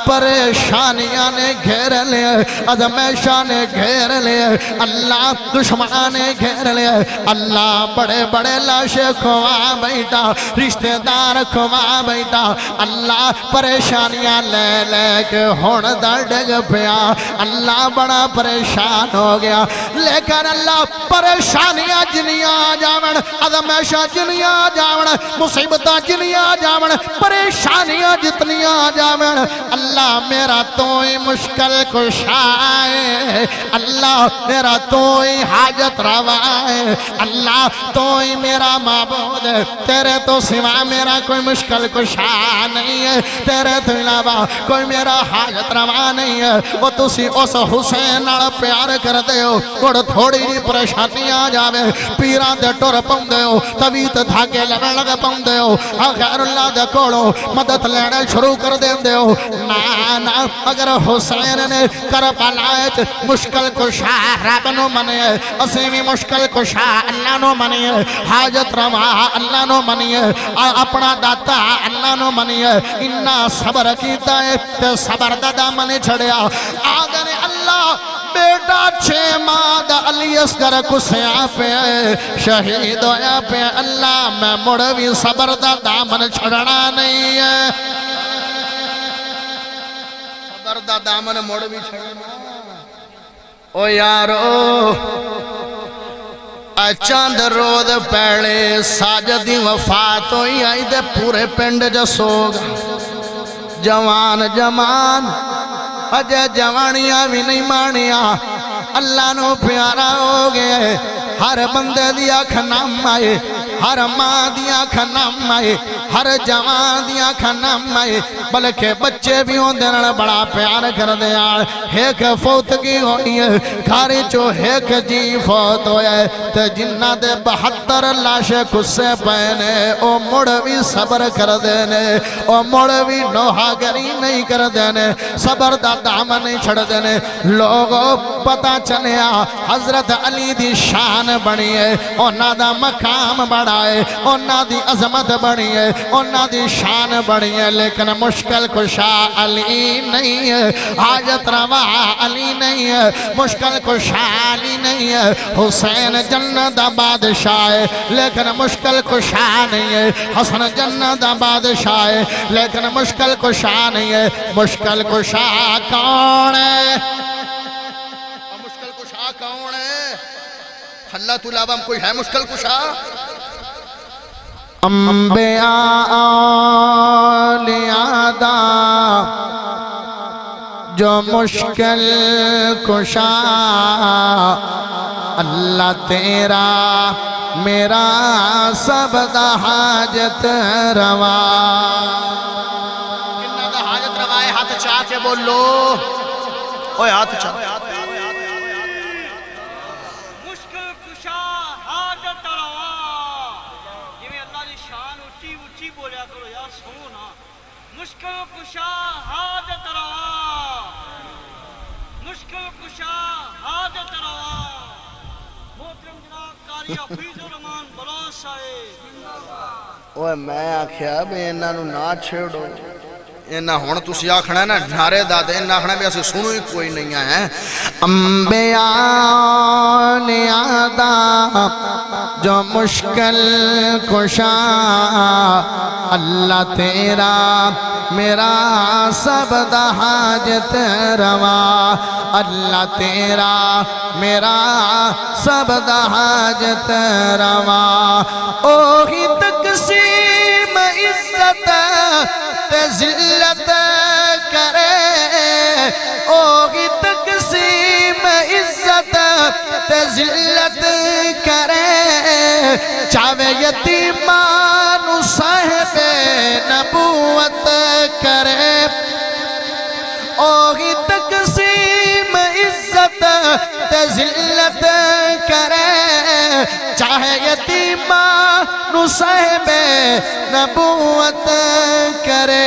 پریشانیاں نے گھیر لیا، ازمیشاں نے گھیر لیا، اللہ دشمناں نے گھیر لیا، اللہ بڑے بڑے لاشے کھوا بیٹا، رشتہ دار کھوا بیٹا، اللہ پریشانیاں لے لے کے ہون دا ڈگ پیا، اللہ بڑا پریشان ہو گیا، لیکن اللہ پریشانیاں جنیاں جاون، ازمیشاں جنیاں جاون، مصیبتاں جنیاں جاون، پریشانیاں جتنیاں جاون، اللہ میرا تو ہی مشکل کشا ہے، اللہ میرا تو ہی حاجت روا ہے، اللہ تو ہی میرا معبود ہے، تیرے تو سوا میرا کوئی مشکل کشا نہیں ہے، تیرے تو علاوہ کوئی میرا حاجت روا نہیں ہے، وہ تسی اس حسین نال پیار کر دے ہو، اور تھوڑی جی پریشانیاں جاوے پیران دے ٹور پاؤں دے ہو، طویت دھاگے لگا لگا پاؤں دے ہو، غیر اللہ دے کوڑو مدد لینے شروع کر دیں دے ہو، نا نا اگر حسین نے کربلا مشکل کشا رب نو منیے، اسیں بھی مشکل کشا اللہ نو منیے، حاجت روا اللہ نو منیے، اپنا داتا اللہ نو منیے، انہا صبر کیتا ہے تے صبر دا دامن چھڑیا، آگنے اللہ بیٹا چھے ماد علی اسگر کسیاں پہ شہید ہویا پہ، اللہ میں مڑوی صبر دا دامن چھڑنا نہیں ہے، صبر دا دامن مڑوی چھڑنا، او یارو چاند رود پہلے ساجدی وفات ہوئی آئی دے پورے پنڈ جو سوگ، جوان جمان اجے جوانیاں بھی نہیں مانیاں، اللہ نو پیارا ہو گئے، ہر بندے دیا کھنام آئے، ہر ماں دیا کھنام آئے، ہر جوان دیا کھنام آئے، بلکہ بچے بھی ہوں دینا بڑا پیار کر دیا، ایک فوتگی ہوئی ہے، گھاری چو ایک جی فوت ہوئے، تے جنہ دے بہتر لاشے کسے پہنے، او مڑوی صبر کر دینے، او مڑوی نوحہ گری نہیں کر دینے، صبر دا دامن نہیں چھڑ دینے، لوگوں پتا چلیا حضرت علی دی شان بڑی ہے، اونا دا مقام بڑھائے، اونا دی عظمت بڑی ہے، اونا دی شان بڑی ہے، لیکن مشکل کشا علی نہیں ہے، حاجت روا علی نہیں ہے، مشکل کشا علی نہیں ہے، حسین جنت بادشاہ ہے لیکن مشکل کشا نہیں ہے، حسن جنت بادشاہ ہے لیکن مشکل کشا نہیں ہے، مشکل کشا کون ہے؟ مشکل کشا کون ہے؟ اللہ تو علاوہ ہم کوئی ہے مشکل کشا؟ انبیاء اولیاء دا جو مشکل کشا، اللہ تیرا میرا سب دا حاجت روا، کنہ دا حاجت روا ہے؟ ہاتھ چاہ کے بولو، اوہ ہاتھ چاہ مشکل کشا حاجت روا، یہ میں اللہ دی شان اچھی اچھی بولیا کرو یا سونا، مشکل کشا حاجت روا، مشکل کشا حاجت روا، محترم جناب قاری حفیظ الرحمان بلان صاحب، اوہ میں آکھیا بے انہاں نو نہ چھیڑو، انہاں ہون تسی آکھنا ہے نا ڈھارے دادے، انہاں آکھنا بھی اسے سنو ہی کوئی نہیں ہے، انبیاء اولیاء دا جو مشکل کشا، اللہ تیرا میرا سب دا حاجت روا، اللہ تیرا میرا سب دا حاجت روا، اوہی تقسیم عزت تے ذلت کرے، اوہی تقسیم عزت تے ذلت کرے، چاہے یتیمان صاحب نبوت کرے، اوہی تقسیم عزت تے ذلت کرے، چاہے یتیمان صاحب نبوت کرے،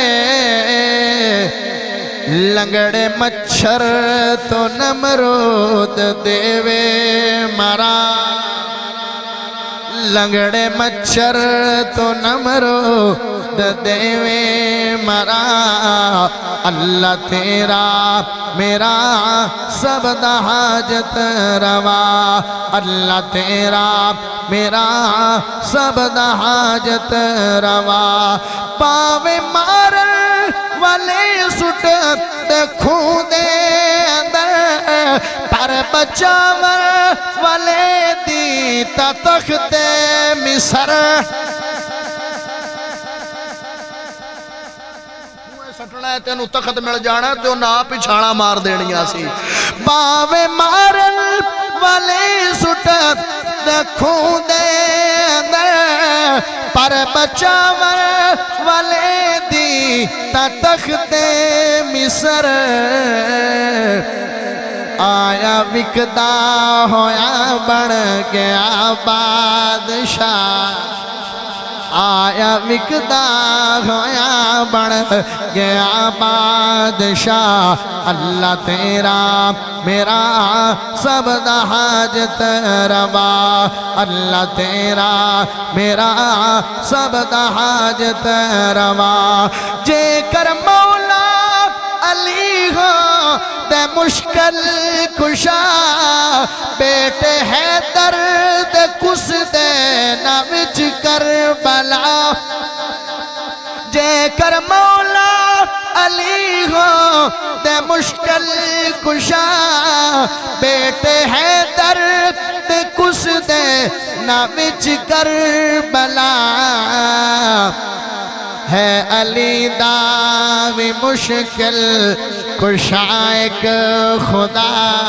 لنگڑے مچھر تو نمرود دیوے مرا، لنگڑے مچھر تو نمرو دیوے مرا اللہ تیرا میرا سب دا حاجت روا اللہ تیرا میرا سب دا حاجت روا پاوے مارن والے سٹ دیکھوں دے اندر پر بچاور والے دیتا تخت مصر سٹنا ہے تینو تخت مل جانا تو نا پچھانا مار دینیا سی باوے مارن والے سٹت دکھوں دے اندر پر بچاور والے دی تا تخت مصر آیا وکدا ہویا بڑھ گیا بادشاہ آیا وکدا ہویا بڑھ گیا بادشاہ اللہ تیرا میرا سب دا حاجت روا اللہ تیرا میرا سب دا حاجت روا جے کر مولا علی ہو دے مشکل کشا بیٹے ہے درد کس دے نہ وچ کربلا جے کر مولا علی ہو دے مشکل کشا بیٹے ہے درد کس دے نہ وچ کربلا ہے علی داوی مشکل کشا ایک خدا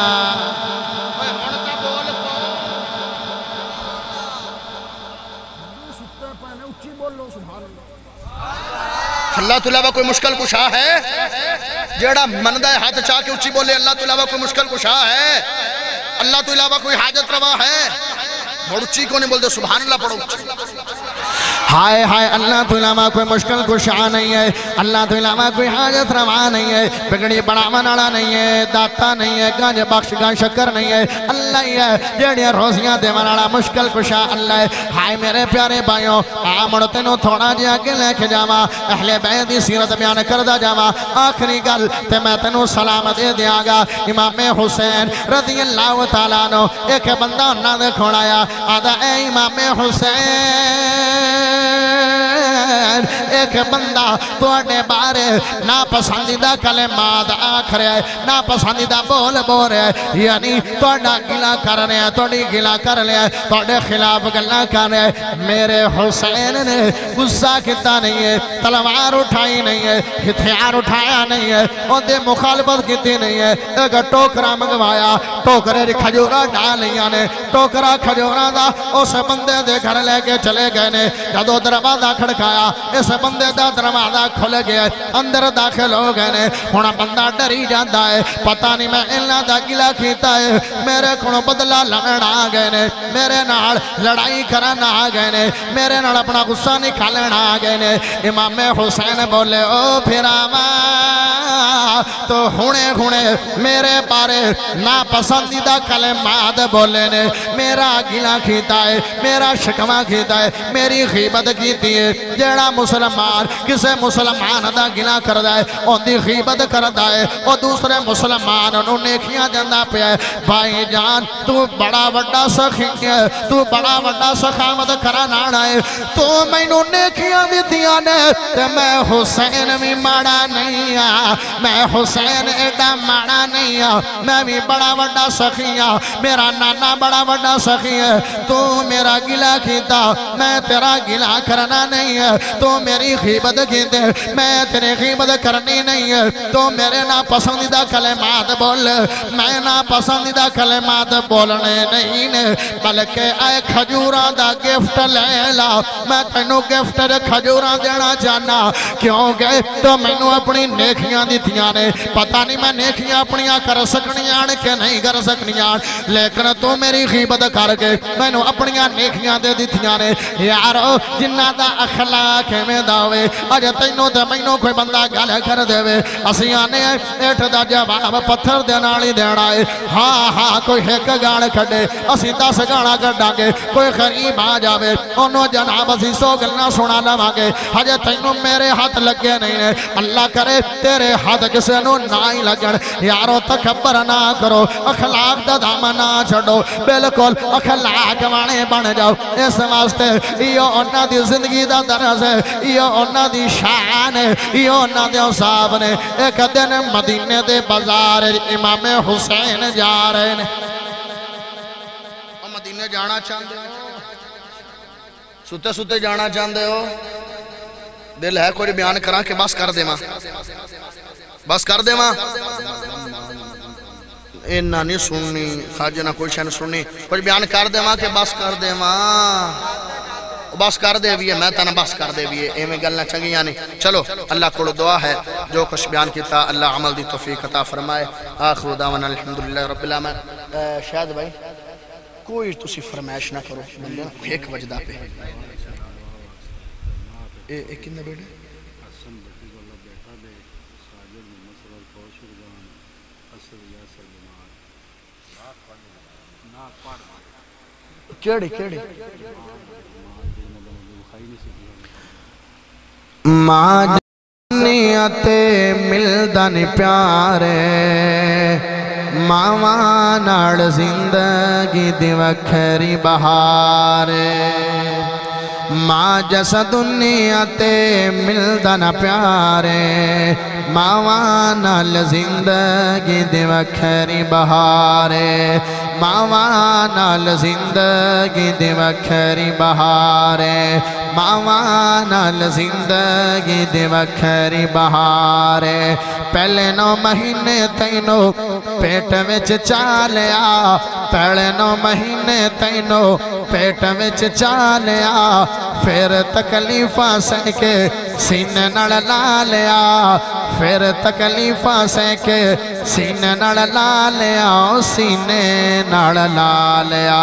اللہ تو علاوہ کوئی مشکل کشا ہے جیڑا مندہ ہے ہاتھ چاہ کے اچھی بولے اللہ تو علاوہ کوئی مشکل کشا ہے اللہ تو علاوہ کوئی حاجت روا ہے بڑھ اچھی کو نہیں بول دے سبحان اللہ پڑھو اچھی ہائے ہائے اللہ تو علاوہ کوئی مشکل کشا نہیں ہے اللہ تو علاوہ کوئی حاجت روا نہیں ہے بگڑی بڑا مناڑا نہیں ہے داتا نہیں ہے گانج بخش گان شکر نہیں ہے اللہ ہی ہے جیڑیاں روزیاں دے مناڑا مشکل کشا اللہ ہے ہائے میرے پیارے بھائیوں آمڑ تینوں تھوڑا جی آگے لے کے جاما اہل بیت دی سیرت بیان کردہ جاما آخری گل تے میں تینوں سلام دے دیا گا امام حسین رضی اللہ تعالیٰ عنہ ایک بندہ نہ دے کھوڑایا آدھا اے امام حسین ایک بندہ توڑے بارے ناپسندیدہ کلمات آکھ رہے ہیں ناپسندیدہ بول بول رہے ہیں یعنی توڑا گلا کر رہے ہیں توڑی گلا کر رہے ہیں توڑے خلاف گلا کر رہے ہیں میرے حسین نے غصہ کتا نہیں ہے تلوار اٹھائی نہیں ہے ہتھیار اٹھایا نہیں ہے اور دے مخالفت کتی نہیں ہے ایک ٹوکرا منگوایا ٹوکرے کھجورا ڈالیا نے ٹوکرا کھجورا دا اس بندے دے گھر لے کے چلے گئے نے جدو دروازہ کھڑکایا اس بندے دا دروازہ کھل گیا اندر داخل ہو گئے نے ہونا بندہ ڈری جاندہ ہے پتہ نہیں میں اللہ دا گلا کیتا ہے میرے کھڑوں بدلہ لڑن آ گئے نے میرے نال لڑائی کرن آ گئے نے میرے نال اپنا غصہ نکالن آ گئے نے امام حسین بولے او پھراما تو ہونے ہونے میرے بارے ناپسندیدہ کلمات بولے نے میرا گلا کیتا ہے میرا شکمہ کیتا ہے میری غیبت کیتی ہے جیڑا مسلمان کسے مسلمان دا گلا کردہ ہے ان دی غیبت کردہ ہے اور دوسرے مسلمان انہوں نیکیاں جاندہ پہ ہے بھائی جان تو بڑا وڈا سخی ہے تو بڑا وڈا سخامت کرانا ہے تو میں انہوں نیکیاں بھی دیا نے کہ میں حسین بھی ماڑا نہیں ہے میں حسین ایڈا ماڑا نہیں ہے میں بھی بڑا وڈا سخی ہے میرا نانا بڑا وڈا سخی ہے تو میرا گلا کیتا میں تیرا گلا کرنا نہیں ہے تو میری غیبت کیتے میں تیرے غیبت کرنی نہیں ہے تو میرے ناپسندیدہ کلمات بول میں ناپسندیدہ کلمات بولنے نہیں نے بلکہ اے کھجورہ دا گفٹ لے لا میں تینوں گفٹ کھجورہ دینا چاہنا کیونکہ تو میں نو اپنی نیکیاں دیتیاں نے پتہ نہیں میں نیکیاں اپنیاں کر سکنیاں کہ نہیں کر سکنیاں لیکن تو میری غیبت کر کے میں نے اپنیاں نیکیاں دے دیتیاں نے یارو جنہ دا اخلاق میں داوے اج تینوں تے مینوں کوئی بندہ گل کر دے وے اسی آنے ایٹھ دا جواب پتھر دے نال ہی دینا ہے ہاں ہاں کوئی ایک گال کھڈے اسی دس گالاں کڈاں گے کوئی غریب آ جاوے انہوں جناب اسی سو گلاں سنا لواں گے ہجے تینوں میرے ہاتھ لگے نہیں نے اللہ کرے تیرے ہاتھ کسے نو نہ ہی لگن یارو تکبر نہ کرو اخلاق دا دامن نہ چھڈو بالکل اخلاق وانے بن جاؤ اس واسطے یہ انہاں دی زندگی دا درس ہے یہ انہاں دی شان ہے یہ انہاں دے صاحب نے ایک دن مدینے دے بازار امام حسین جا رہے ہیں مدینے جانا چاہتے ہو سوتے سوتے جانا چاہتے ہو دل ہے کوئی بیان کرا کہ بس کر دے ماں بس کر دے ماں اینا نہیں سننی خواجہ نہ کوئی شہن سننی کوئی بیان کر دے ماں کہ بس کر دے ماں بس کر دے بھی ہے میں تانا بس کر دے بھی ہے ایمیں گلنا چنگی یعنی چلو اللہ کو دعا ہے جو کچھ بیان کیتا اللہ عمل دی توفیق عطا فرمائے آخر دعوانا الحمدللہ رب العالمین شاید بھائی کوئی تسی فرمائش نہ کرو بندے ایک وجدہ پہ ایک کنے بیٹے کیڑی کیڑی ماں جنیتے ملدن پیارے ماں ناڑ زندگی دی وکھری بہارے ماں جس دنیا تے ملدن پیارے ماں نال زندگی دی وکھری بہارے ماں نال زندگی دی وکھری بہارے ماں نال زندگی دی وکھری بہارے پہلے نو مہینے تینو پیٹ وچ چالیا پہلے نو مہینے تینو پیٹ وچ چالیا پھر تکلیفاں سہ کے سینے نڑ لالیا پھر تکلیفاں سہ کے سینے نڑ لالیا سینے نڑ لالیا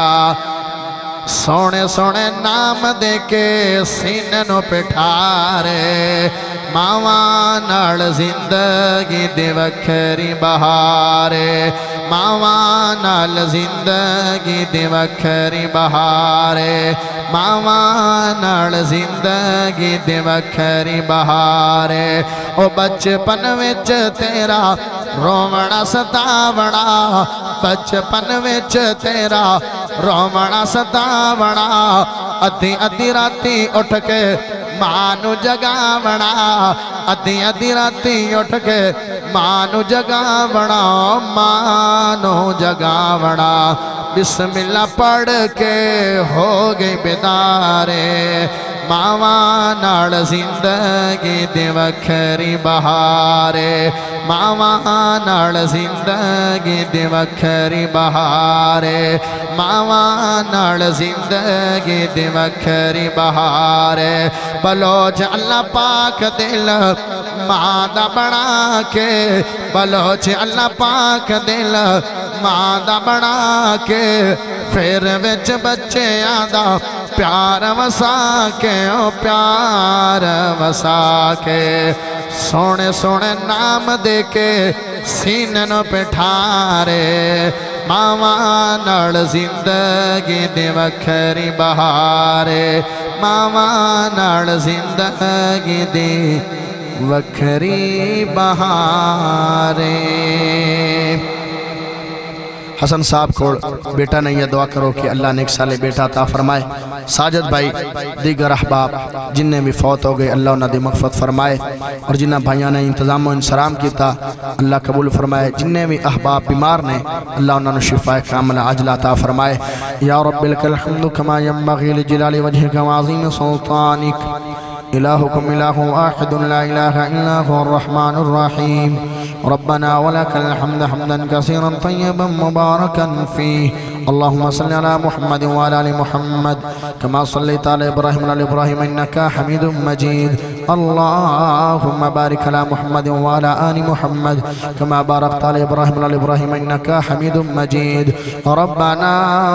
سونے سونے نام دے کے سینے نو پٹھارے ماں نال زندگی دی وکھری بہارے ماں نال زندگی دی وکھری بہارے ماں نال زندگی دی وکھری بہارے او بچپن وچ تیرا رومنا ستاونا بچپن وچ تیرا رومنا ستاونا ادھی ادھی راتی اٹھ کے مانو جگاونا ادھی ادھی راتی اٹھ کے مانو جگاونا مانو جگاونا بسم اللہ پڑھ کے ہو گئی بیدارے ماں نال زندگی دی وکھری بہارے ماں نال زندگی دی وکھری بہارے ماں نال زندگی دی وکھری بہارے بلوچ اللہ پاک دل ماں دا بنا کے بلوچ اللہ پاک دل ماں دا بنا کے پھر وچ بچے آدھا پیار وسا کے او پیار وسا کے سونے سونے نام دے کے سینن پٹھارے ماں نال زندگی دی وکھری بہارے ماں نال زندگی دی وکھری بہارے حسن صاحب کو بیٹا نہیں ہے دعا کرو کہ اللہ نے ایک سالے بیٹا عطا فرمائے ساجد بھائی دیگر احباب جنہیں بھی فوت ہو گئے اللہ انہاں دی مغفرت فرمائے اور جنہیں بھائیاں نے انتظام و انسرام کیتا اللہ قبول فرمائے جنہیں بھی احباب بیمار نے اللہ انہاں نے شفاء کاملہ عاجلہ عطا فرمائے یا رب لک الحمد کما ینبغی لجلال وجہک وعظیم سلطانک إلهكم إله واحد لا إله إلا هو الرحمن الرحيم ربنا ولك الحمد حمدا كثيرا طيبا مباركا فيه اللهم صل على محمد وعلى آل محمد كما صليت على إبراهيم وعلى آل إبراهيم إنك حميد مجيد اللهم بارك على محمد وعلى آل محمد كما باركت على إبراهيم وعلى إبراهيم إنك حميد مجيد ربنا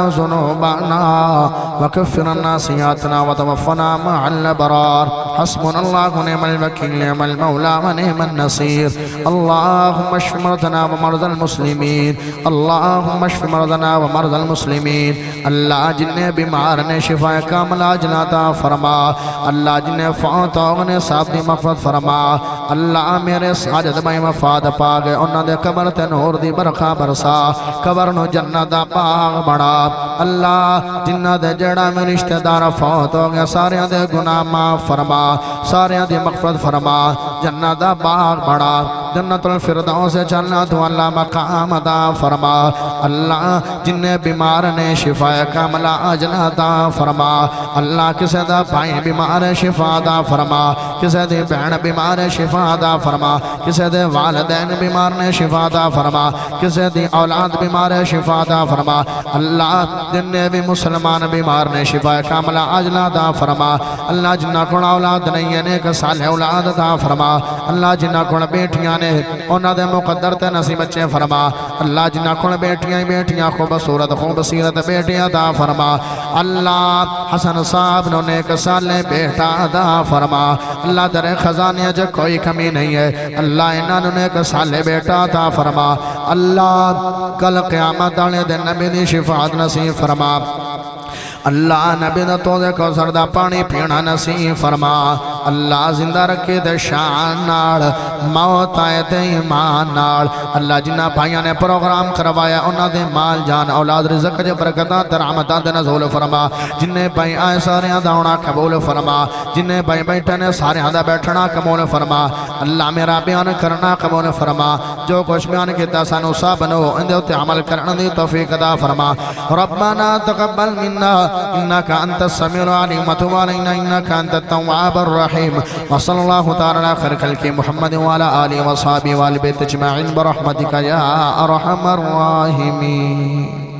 ذنوبنا وكفر عنا سيئاتنا وتوفنا مع الأبرار حسبنا الله ونعم الوكيل نعم المولى ونعم النصير اللهم اشف مرضنا ومرضى المسلمين اللهم اشف مرضنا ومرضى المسلمين اللہ جنہیں بیمار نے شفا کامل عاجل عطا فرما اللہ جنہیں فوت ہو نے صاحب دی مغفرت فرما اللہ میرے ساجد بھائی مفاد پا گئے انہاں دے قبر تے نور دی برکھا برسا قبر نو جنت دا باغ بڑا اللہ جنہ دے جڑا میں رشتہ دار فوت ہو گئے سارے دے گناہ معاف فرما سارے دی مغفرت فرما جنت دا باغ بڑا جنت الفردوس سے چلنا تو اللہ مقام عطا فرما اللہ جنہیں بیمار نے شفا کاملہ عاجل عطا فرما اللہ کسے دا بھائی بیمار شفا عطا فرما کسے دے بہن بیمار شفا عطا فرما کسے دے والدین بیمار نے شفا عطا فرما کسے دی اولاد بیمار شفا عطا فرما اللہ جنہیں بھی مسلمان بیمار نے شفا کاملہ عاجل عطا فرما اللہ جنہ کون اولاد نہیں ہے نیک صالح اولاد عطا فرما اللہ جنہ کون بیٹیاں نے انہاں دے مقدر تے نصیب بچے فرما اللہ جنہ کون بیٹیاں ہی بیٹیاں خوبصورت خوبصیرت بیٹیاں عطا فرما اللہ حسن صاحب نو نیک صالح بیٹا عطا فرما اللہ در خزانے جو کوئی کمی نہیں ہے اللہ انہاں نو نیک صالح بیٹا عطا فرما اللہ کل قیامت والے دن نبی دی شفاعت نصیب فرما اللہ نبی دا تو دے کو سردہ پانی پینا نصیب فرما اللہ زندہ رکھے دے شان نال موت آئے دے ایمان نال اللہ جنہ بھائیاں نے پروگرام کروایا انہاں دے مال جان اولاد رزق جے برکتاں تے رحمتاں دے نزول فرما جنہیں بھائی آئے سارے داؤنا قبول فرما جنہیں بھائی بیٹھنے سارے دا بیٹھنا قبول فرما اللہ میرا بیان کرنا قبول فرما جو کچھ بیان کیتا سانو سابنو اندے ہوتے عمل کرنا دی توفیق دا فرما ربنا تقبل منا إنك أنت السميع العليم وتب علينا إنك أنت التواب الرحيم وصلى الله تعالى على خير خلق محمد وعلى آله وصحبه وآل بيت أجمعين برحمتك يا أرحم الراحمين.